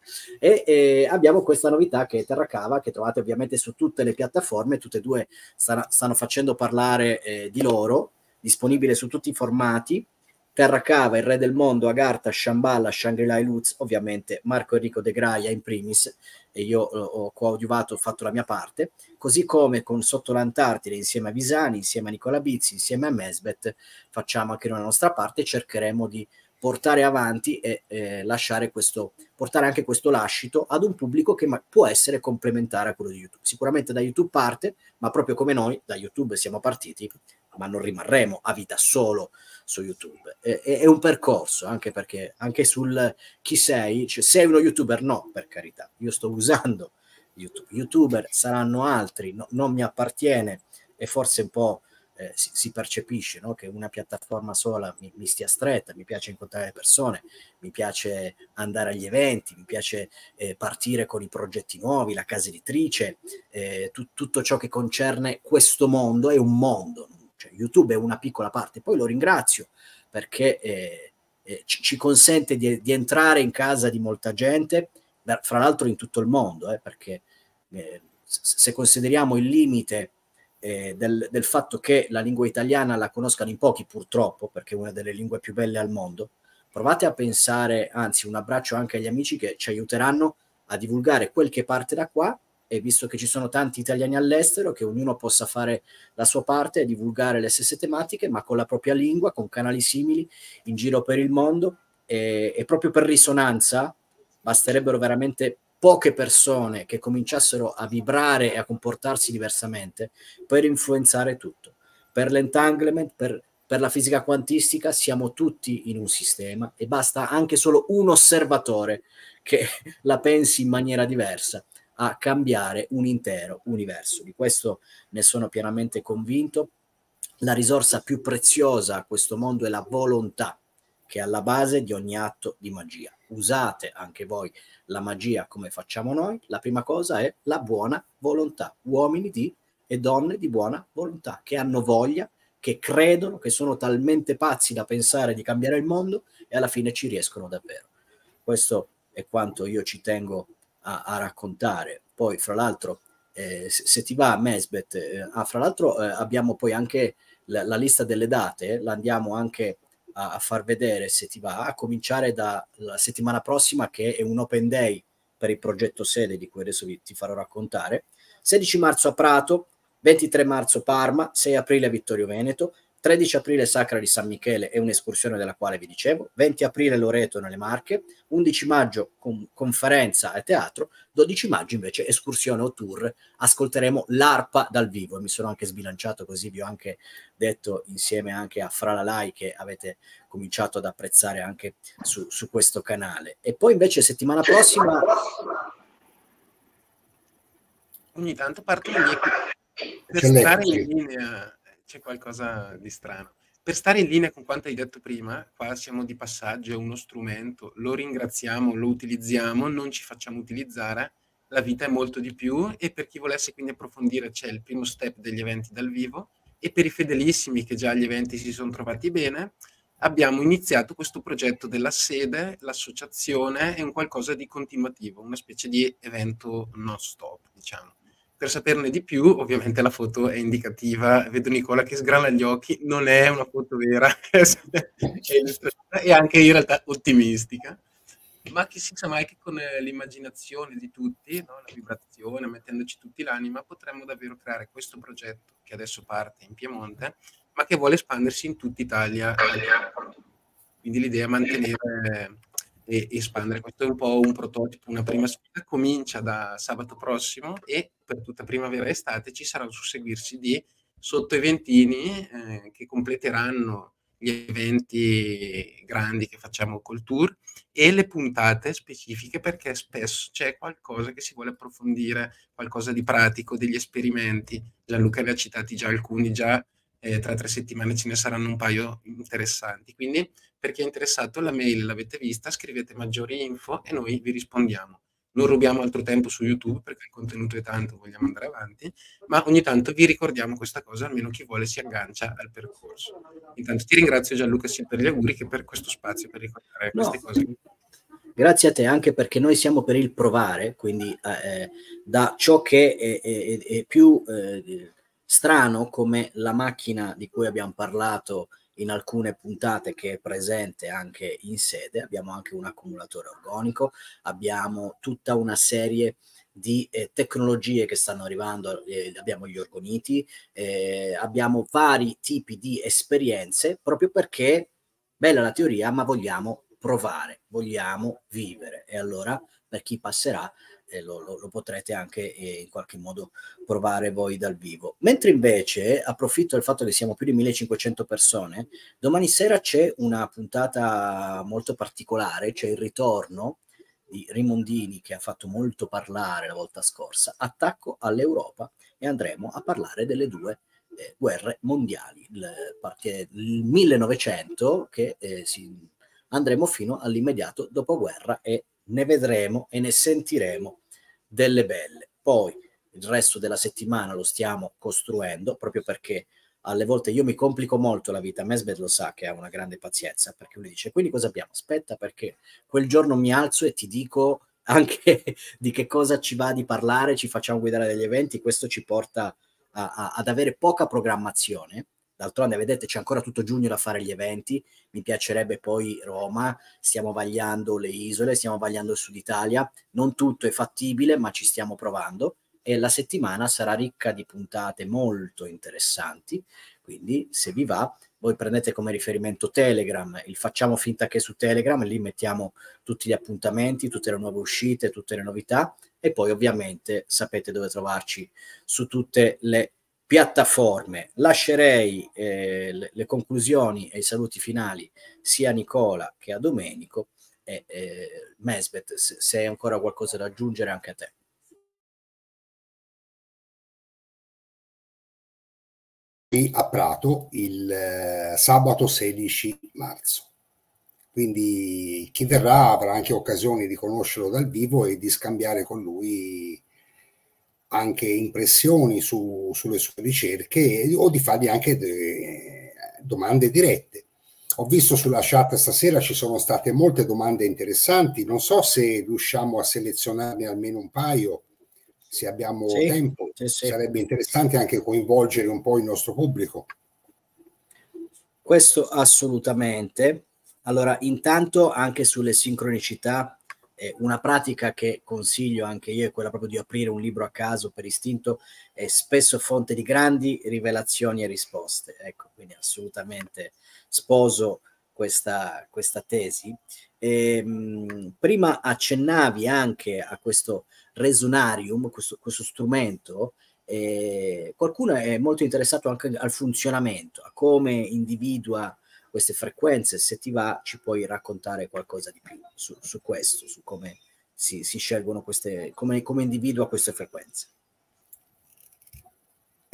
e abbiamo questa novità che è Terracava, che trovate ovviamente su tutte le piattaforme, tutte e due stanno facendo parlare di loro, disponibile su tutti i formati. Terracava, Il Re del Mondo, Agartha, Shambhala, Shangri-La e Luz, ovviamente Marco Enrico De Graia in primis, e io ho coadiuvato, ho fatto la mia parte, così come con Sotto l'Antartide, insieme a Visani, insieme a Nicola Bizzi, insieme a Mesbet, facciamo anche noi la nostra parte, cercheremo di portare avanti e portare anche questo lascito ad un pubblico che può essere complementare a quello di YouTube. Sicuramente da YouTube parte, ma proprio come noi da YouTube siamo partiti, ma non rimarremo a vita solo su YouTube. È un percorso, anche perché anche sul chi sei, cioè, sei uno YouTuber? No, per carità, io sto usando YouTube. YouTuber saranno altri, non mi appartiene, e forse un po' si percepisce, no? Che una piattaforma sola mi stia stretta. Mi piace incontrare le persone, mi piace andare agli eventi, mi piace partire con i progetti nuovi, la casa editrice, tutto ciò che concerne questo mondo. È un mondo, cioè YouTube è una piccola parte. Poi lo ringrazio perché ci consente di entrare in casa di molta gente, fra l'altro in tutto il mondo, perché se consideriamo il limite del fatto che la lingua italiana la conoscano in pochi, purtroppo, perché è una delle lingue più belle al mondo, provate a pensare, anzi un abbraccio anche agli amici che ci aiuteranno a divulgare quel che parte da qua, e visto che ci sono tanti italiani all'estero, che ognuno possa fare la sua parte e divulgare le stesse tematiche, ma con la propria lingua, con canali simili in giro per il mondo, e proprio per risonanza basterebbero veramente poche persone che cominciassero a vibrare e a comportarsi diversamente per influenzare tutto. Per l'entanglement, per la fisica quantistica, siamo tutti in un sistema e basta anche solo un osservatore che la pensi in maniera diversa a cambiare un intero universo. Di questo ne sono pienamente convinto. La risorsa più preziosa a questo mondo è la volontà, che è alla base di ogni atto di magia. Usate anche voi la magia come facciamo noi. La prima cosa è la buona volontà, uomini e donne di buona volontà, che hanno voglia, che credono, che sono talmente pazzi da pensare di cambiare il mondo e alla fine ci riescono davvero. Questo è quanto io ci tengo a raccontare. Poi fra l'altro se ti va Mesbet, fra l'altro abbiamo poi anche la lista delle date, la andiamo anche a far vedere, se ti va, a cominciare dalla settimana prossima, che è un open day per il progetto sede di cui adesso ti farò raccontare. 16 marzo a Prato, 23 marzo Parma, 6 aprile Vittorio Veneto, 13 aprile Sacra di San Michele è un'escursione della quale vi dicevo, 20 aprile Loreto nelle Marche, 11 maggio conferenza e teatro, 12 maggio invece escursione o tour, ascolteremo l'Arpa dal vivo. Mi sono anche sbilanciato, così vi ho anche detto, insieme anche a Fra la Lai, che avete cominciato ad apprezzare anche su questo canale. E poi invece settimana prossima ogni tanto partono i miei per stare in linea c'è qualcosa di strano. Per stare in linea con quanto hai detto prima, qua siamo di passaggio, è uno strumento, lo ringraziamo, lo utilizziamo, non ci facciamo utilizzare, la vita è molto di più, e per chi volesse quindi approfondire c'è il primo step degli eventi dal vivo, e per i fedelissimi che già agli eventi si sono trovati bene, abbiamo iniziato questo progetto della sede, l'associazione, è un qualcosa di continuativo, una specie di evento non stop, diciamo. Per saperne di più, ovviamente la foto è indicativa, vedo Nicola che sgrana gli occhi, non è una foto vera, è illustrata e anche in realtà ottimistica, ma che si sa mai che con l'immaginazione di tutti, no? La vibrazione, mettendoci tutti l'anima, potremmo davvero creare questo progetto che adesso parte in Piemonte, ma che vuole espandersi in tutta Italia. Quindi l'idea è mantenere e espandere. Questo è un po' un prototipo, una prima sfida. Comincia da sabato prossimo e per tutta primavera e estate ci sarà un susseguirsi di sottoeventini che completeranno gli eventi grandi che facciamo col tour e le puntate specifiche, perché spesso c'è qualcosa che si vuole approfondire, qualcosa di pratico, degli esperimenti. Gianluca ne ha citati già alcuni, già tra 3 settimane ce ne saranno un paio interessanti. Quindi per chi è interessato, la mail l'avete vista, scrivete maggiori info e noi vi rispondiamo. Non rubiamo altro tempo su YouTube perché il contenuto è tanto, vogliamo andare avanti, ma ogni tanto vi ricordiamo questa cosa, almeno chi vuole si aggancia al percorso. Intanto ti ringrazio Gianluca sia per gli auguri che per questo spazio per ricordare queste cose. Grazie a te, anche perché noi siamo per il provare, quindi da ciò che è più strano, come la macchina di cui abbiamo parlato in alcune puntate, che è presente anche in sede. Abbiamo anche un accumulatore organico, abbiamo tutta una serie di tecnologie che stanno arrivando, abbiamo gli orgoniti, abbiamo vari tipi di esperienze, proprio perché bella la teoria, ma vogliamo provare, vogliamo vivere, e allora per chi passerà lo potrete anche in qualche modo provare voi dal vivo. Mentre invece, approfitto del fatto che siamo più di 1500 persone, domani sera c'è una puntata molto particolare, c'è il ritorno di Rimondini, che ha fatto molto parlare la volta scorsa, Attacco all'Europa, e andremo a parlare delle due guerre mondiali, il 1900 che andremo fino all'immediato dopoguerra, e ne vedremo e ne sentiremo delle belle. Poi il resto della settimana lo stiamo costruendo, proprio perché alle volte io mi complico molto la vita. Mesbeth lo sa, che ha una grande pazienza, perché lui dice: quindi cosa abbiamo? Aspetta, perché quel giorno mi alzo e ti dico anche di che cosa ci va di parlare, ci facciamo guidare degli eventi. Questo ci porta ad avere poca programmazione. D'altronde, vedete, c'è ancora tutto giugno da fare gli eventi. Mi piacerebbe poi Roma, stiamo vagliando le isole, stiamo vagliando il Sud Italia, non tutto è fattibile, ma ci stiamo provando, e la settimana sarà ricca di puntate molto interessanti. Quindi se vi va, voi prendete come riferimento Telegram, il Facciamo Finta Che su Telegram, lì mettiamo tutti gli appuntamenti, tutte le nuove uscite, tutte le novità, e poi ovviamente sapete dove trovarci su tutte le piattaforme. Lascerei le conclusioni e i saluti finali sia a Nicola che a Domenico, e Mesbeth, se hai ancora qualcosa da aggiungere anche a te. A Prato il sabato 16 marzo. Quindi chi verrà avrà anche occasione di conoscerlo dal vivo e di scambiare con lui anche impressioni sulle sue ricerche, o di fargli anche domande dirette. Ho visto sulla chat stasera ci sono state molte domande interessanti, non so se riusciamo a selezionarne almeno un paio, se abbiamo tempo. Sì. Sarebbe interessante anche coinvolgere un po' il nostro pubblico. Questo assolutamente. Allora, intanto anche sulle sincronicità, una pratica che consiglio anche io è quella proprio di aprire un libro a caso per istinto, è spesso fonte di grandi rivelazioni e risposte. Ecco, quindi assolutamente sposo questa tesi. Prima accennavi anche a questo resonarium, questo strumento. Qualcuno è molto interessato anche al funzionamento, a come individua queste frequenze. Se ti va, ci puoi raccontare qualcosa di più su questo, su come si scelgono queste, come individua queste frequenze.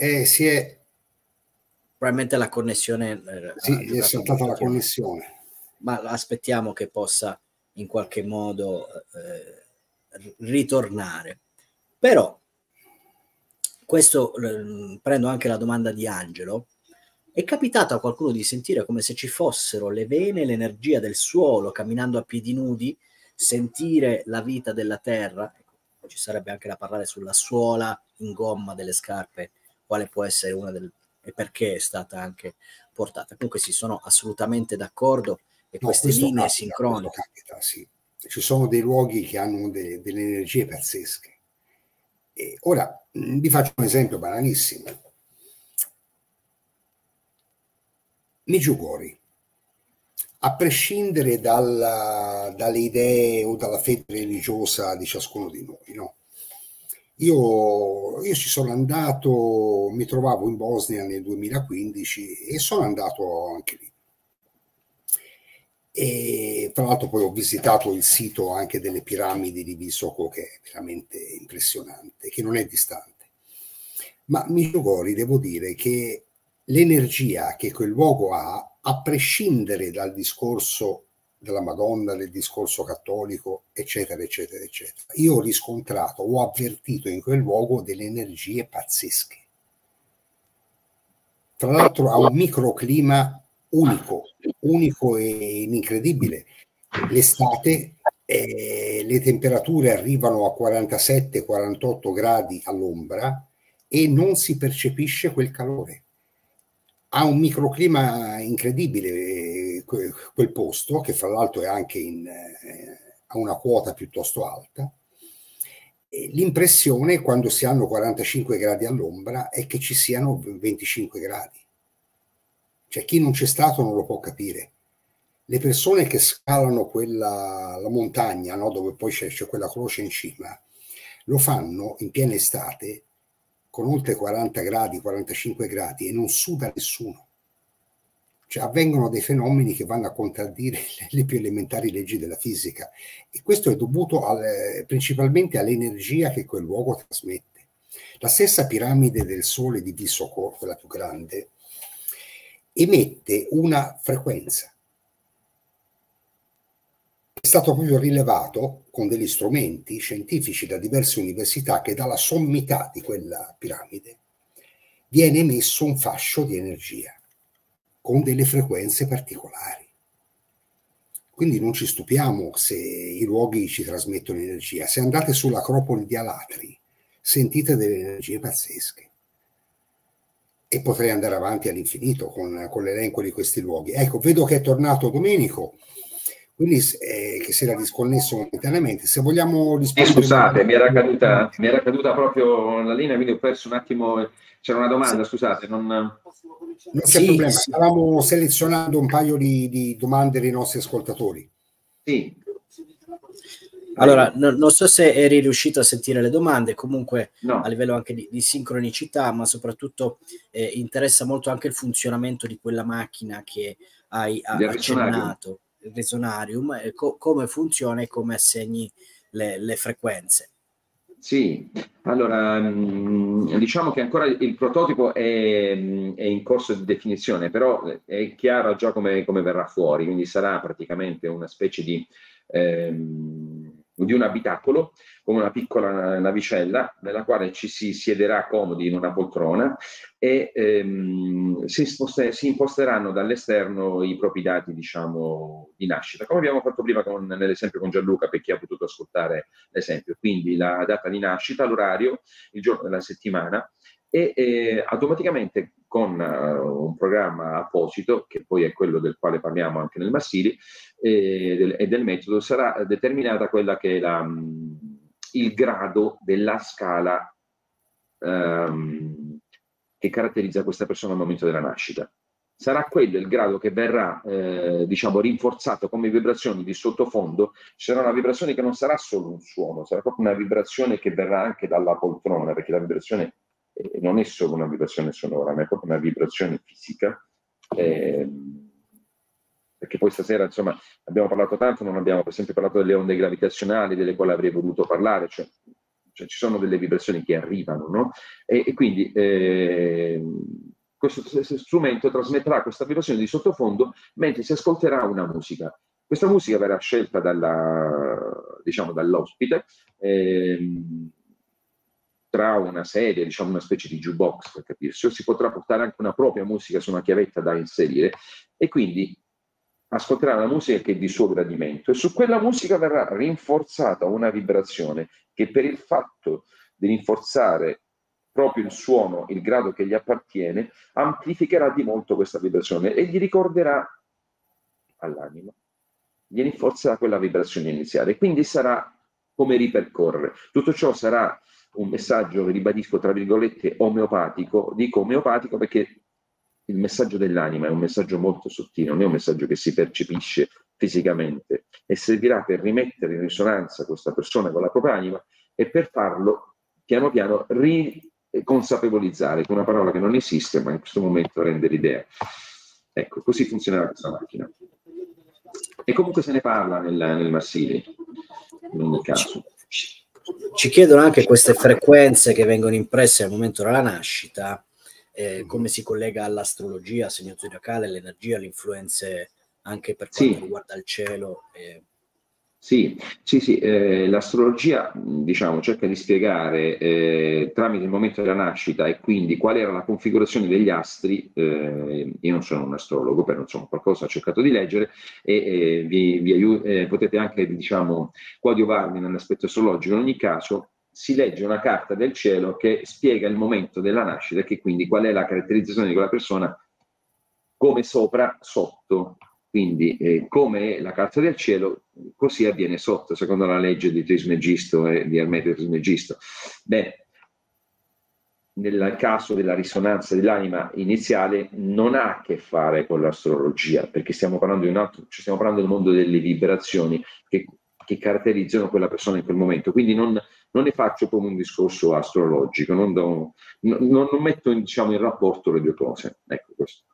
Si è... Probabilmente la connessione... sì, è saltata la connessione. Ma aspettiamo che possa in qualche modo ritornare. Però, questo prendo anche la domanda di Angelo. È capitato a qualcuno di sentire come se ci fossero le vene, l'energia del suolo camminando a piedi nudi, sentire la vita della terra? Ci sarebbe anche da parlare sulla suola in gomma delle scarpe, quale può essere una delle, e perché è stata anche portata. Comunque sì, sono assolutamente d'accordo, e queste linee sincroniche. Sì. Ci sono dei luoghi che hanno delle energie pazzesche. E ora vi faccio un esempio banalissimo. Medjugorje, a prescindere dalle idee o dalla fede religiosa di ciascuno di noi, no? Io ci sono andato, mi trovavo in Bosnia nel 2015 e sono andato anche lì. E tra l'altro poi ho visitato il sito anche delle piramidi di Visoko, che è veramente impressionante, che non è distante. Ma Medjugorje, devo dire che l'energia che quel luogo ha, a prescindere dal discorso della Madonna, del discorso cattolico, eccetera, eccetera, eccetera, io ho riscontrato, ho avvertito in quel luogo delle energie pazzesche. Tra l'altro ha un microclima unico e incredibile. L'estate le temperature arrivano a 47-48 gradi all'ombra e non si percepisce quel calore. Ha un microclima incredibile quel posto, che fra l'altro è anche ha una quota piuttosto alta. L'impressione quando si hanno 45 gradi all'ombra è che ci siano 25 gradi. Cioè, chi non c'è stato non lo può capire. Le persone che scalano la montagna, no, dove poi c'è quella croce in cima, lo fanno in piena estate con oltre 40 gradi, 45 gradi e non suda nessuno. Cioè, avvengono dei fenomeni che vanno a contraddire le più elementari leggi della fisica, e questo è dovuto principalmente all'energia che quel luogo trasmette. La stessa piramide del Sole di Visoko, quella più grande, emette una frequenza. È stato proprio rilevato con degli strumenti scientifici da diverse università che dalla sommità di quella piramide viene emesso un fascio di energia con delle frequenze particolari. Quindi non ci stupiamo se i luoghi ci trasmettono energia. Se andate sull'Acropoli di Alatri, sentite delle energie pazzesche. E potrei andare avanti all'infinito con l'elenco di questi luoghi. Ecco, vedo che è tornato Domenico, quindi che si era disconnesso momentaneamente. Se vogliamo rispondere... scusate, mi era caduta proprio la linea, quindi ho perso un attimo. C'era una domanda, scusate. Non c'è problema, stavamo selezionando un paio di domande dei nostri ascoltatori. Sì. Allora, non so se eri riuscito a sentire le domande, comunque no. A livello anche di sincronicità, ma soprattutto interessa molto anche il funzionamento di quella macchina che hai accennato, il Resonarium, come funziona e come assegni le frequenze. Sì, allora diciamo che ancora il prototipo è in corso di definizione, però è chiaro già come verrà fuori, quindi sarà praticamente una specie di un abitacolo con una piccola navicella nella quale ci si siederà comodi in una poltrona e si imposteranno dall'esterno i propri dati, diciamo, di nascita, come abbiamo fatto prima nell'esempio con Gianluca, per chi ha potuto ascoltare l'esempio. Quindi la data di nascita, l'orario, il giorno della settimana, e automaticamente con un programma apposito, che poi è quello del quale parliamo anche nel Massili, e del metodo, sarà determinata quella che è il grado della scala che caratterizza questa persona al momento della nascita. Sarà quello il grado che verrà diciamo rinforzato come vibrazioni di sottofondo. Ci sarà una vibrazione che non sarà solo un suono, sarà proprio una vibrazione che verrà anche dalla poltrona, perché la vibrazione non è solo una vibrazione sonora, ma è proprio una vibrazione fisica. Perché poi stasera, insomma, abbiamo parlato tanto, non abbiamo per esempio parlato delle onde gravitazionali, delle quali avrei voluto parlare, cioè cioè ci sono delle vibrazioni che arrivano, no? E quindi questo strumento trasmetterà questa vibrazione di sottofondo mentre si ascolterà una musica. Questa musica verrà scelta diciamo, dall'ospite, tra una serie, diciamo una specie di jukebox per capirsi, o si potrà portare anche una propria musica su una chiavetta da inserire, e quindi ascolterà una musica che è di suo gradimento, e su quella musica verrà rinforzata una vibrazione che, per il fatto di rinforzare proprio il suono, il grado che gli appartiene, amplificherà di molto questa vibrazione e gli ricorderà all'anima, gli rinforzerà quella vibrazione iniziale, quindi sarà come ripercorrere. Tutto ciò sarà un messaggio, ribadisco, tra virgolette, omeopatico. Dico omeopatico perché il messaggio dell'anima è un messaggio molto sottile, non è un messaggio che si percepisce fisicamente, e servirà per rimettere in risonanza questa persona con la propria anima, e per farlo piano piano riconsapevolizzare, con una parola che non esiste ma in questo momento rende l'idea. Ecco, così funzionerà questa macchina. E comunque se ne parla nel Marsili, in ogni caso. Ci chiedono anche queste frequenze che vengono impresse al momento della nascita, come si collega all'astrologia, al segno zodiacale, l'energia, le influenze anche per quanto riguarda il cielo. Sì, l'astrologia, diciamo, cerca di spiegare tramite il momento della nascita e quindi qual era la configurazione degli astri. Io non sono un astrologo, però insomma qualcosa ho cercato di leggere, e potete anche, diciamo, coadiuvarmi nell'aspetto astrologico. In ogni caso si legge una carta del cielo che spiega il momento della nascita, e che quindi qual è la caratterizzazione di quella persona, come sopra, sotto. Quindi come la carta del cielo, così avviene sotto, secondo la legge di Trismegisto e di Ermete Trismegisto. Bene, nel caso della risonanza dell'anima iniziale non ha a che fare con l'astrologia, perché stiamo parlando stiamo parlando del mondo delle vibrazioni che caratterizzano quella persona in quel momento. Quindi non ne faccio proprio un discorso astrologico, non metto diciamo, in rapporto le due cose. Ecco questo.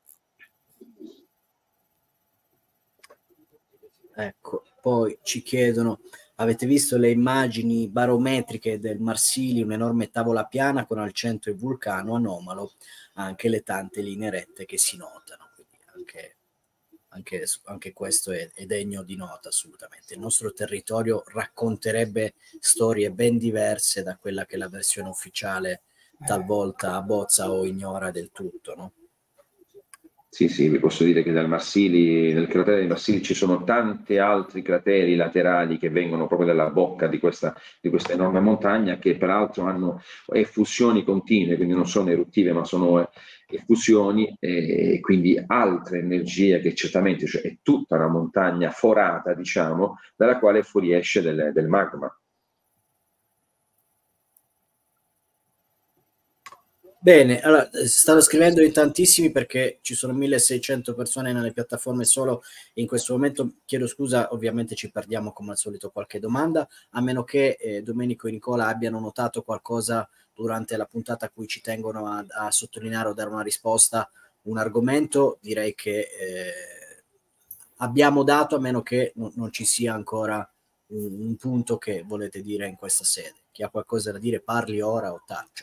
Ecco, poi ci chiedono, avete visto le immagini barometriche del Marsili, un'enorme tavola piana con al centro il vulcano anomalo, anche le tante linee rette che si notano, quindi anche questo è degno di nota assolutamente. Il nostro territorio racconterebbe storie ben diverse da quella che la versione ufficiale talvolta abbozza o ignora del tutto, no? Sì, vi posso dire che nel cratere dei Marsili ci sono tanti altri crateri laterali che vengono proprio dalla bocca di questa enorme montagna, che peraltro hanno effusioni continue, quindi non sono eruttive ma sono effusioni, e quindi altre energie che certamente, cioè è tutta una montagna forata, diciamo, dalla quale fuoriesce del magma. Bene, allora stanno scrivendo in tantissimi perché ci sono 1600 persone nelle piattaforme solo in questo momento. Chiedo scusa, ovviamente ci perdiamo come al solito qualche domanda, a meno che Domenico e Nicola abbiano notato qualcosa durante la puntata a cui ci tengono a sottolineare o dare una risposta, un argomento. Direi che abbiamo dato, a meno che non ci sia ancora un punto che volete dire in questa sede. Chi ha qualcosa da dire parli ora o taccia.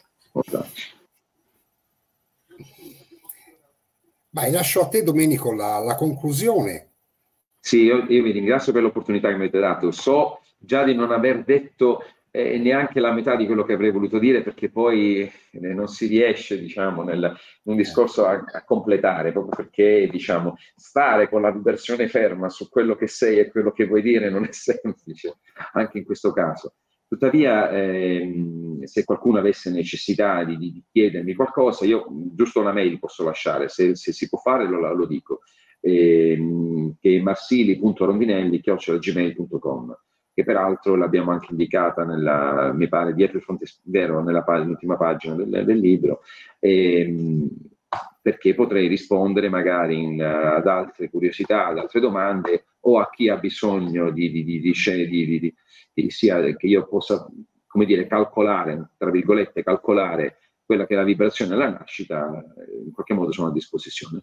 Vai, lascio a te Domenico la conclusione. Sì, io vi ringrazio per l'opportunità che mi avete dato. So già di non aver detto neanche la metà di quello che avrei voluto dire, perché poi non si riesce, diciamo, in un discorso a completare, proprio perché, diciamo, stare con la vibrazione ferma su quello che sei e quello che vuoi dire non è semplice, anche in questo caso. Tuttavia, se qualcuno avesse necessità di chiedermi qualcosa, io giusto una mail posso lasciare, se si può fare lo dico, che è marsili.rondinelli@gmail.com, che peraltro l'abbiamo anche indicata mi pare, dietro il fronte vero, nell'ultima pagina del libro, perché potrei rispondere magari ad altre curiosità, ad altre domande, o a chi ha bisogno sia che io possa, come dire, calcolare, tra virgolette, calcolare quella che è la vibrazione della nascita. In qualche modo sono a disposizione.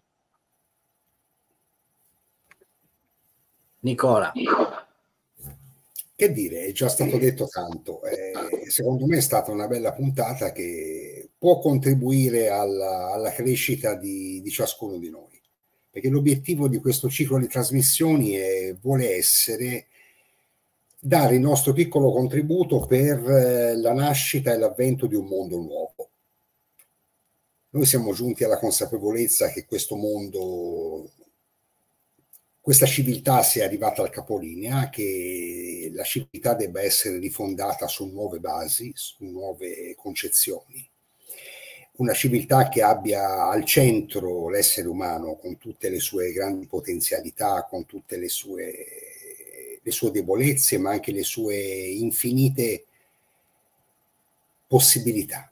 Nicola. Che dire, è già stato detto tanto. Secondo me è stata una bella puntata che può contribuire alla crescita di ciascuno di noi, perché l'obiettivo di questo ciclo di trasmissioni vuole essere dare il nostro piccolo contributo per la nascita e l'avvento di un mondo nuovo. Noi siamo giunti alla consapevolezza che questo mondo, questa civiltà sia arrivata al capolinea, che la civiltà debba essere rifondata su nuove basi, su nuove concezioni. Una civiltà che abbia al centro l'essere umano con tutte le sue grandi potenzialità, con tutte le sue debolezze, ma anche le sue infinite possibilità.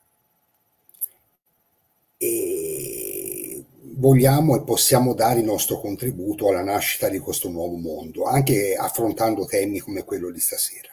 E vogliamo e possiamo dare il nostro contributo alla nascita di questo nuovo mondo, anche affrontando temi come quello di stasera.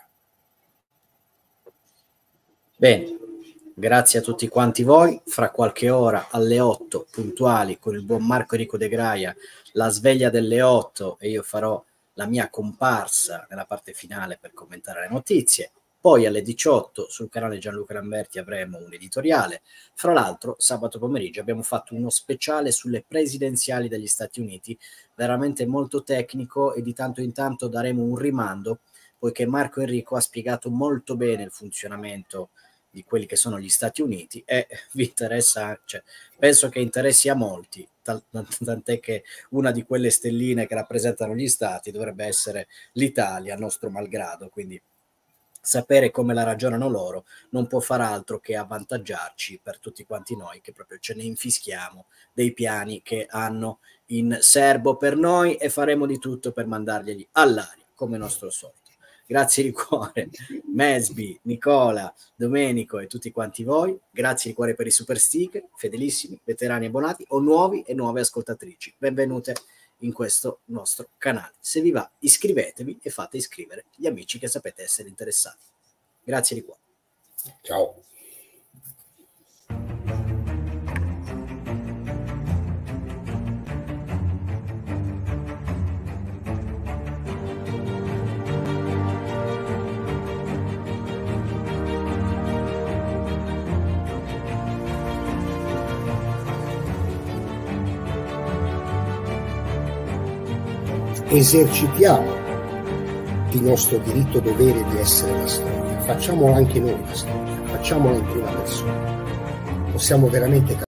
Bene, grazie a tutti quanti voi. Fra qualche ora alle 8 puntuali con il buon Marco Enrico De Graia, la sveglia delle 8, e io farò la mia comparsa nella parte finale per commentare le notizie. Poi alle 18 sul canale Gianluca Lamberti avremo un editoriale. Fra l'altro sabato pomeriggio abbiamo fatto uno speciale sulle presidenziali degli Stati Uniti, veramente molto tecnico, e di tanto in tanto daremo un rimando, poiché Marco Enrico ha spiegato molto bene il funzionamento di quelli che sono gli Stati Uniti, e vi interessa, cioè, penso che interessi a molti, tant'è che una di quelle stelline che rappresentano gli Stati dovrebbe essere l'Italia, nostro malgrado, quindi sapere come la ragionano loro non può far altro che avvantaggiarci per tutti quanti noi, che proprio ce ne infischiamo dei piani che hanno in serbo per noi, e faremo di tutto per mandarglieli all'aria, come nostro solito. Grazie di cuore, Mesby, Nicola, Domenico e tutti quanti voi. Grazie di cuore per i super sticker, fedelissimi, veterani abbonati o nuovi e nuove ascoltatrici. Benvenute in questo nostro canale. Se vi va, iscrivetevi e fate iscrivere gli amici che sapete essere interessati. Grazie di cuore. Ciao. Esercitiamo il nostro diritto dovere di essere la storia, facciamola anche noi la storia, facciamola in prima persona. Possiamo veramente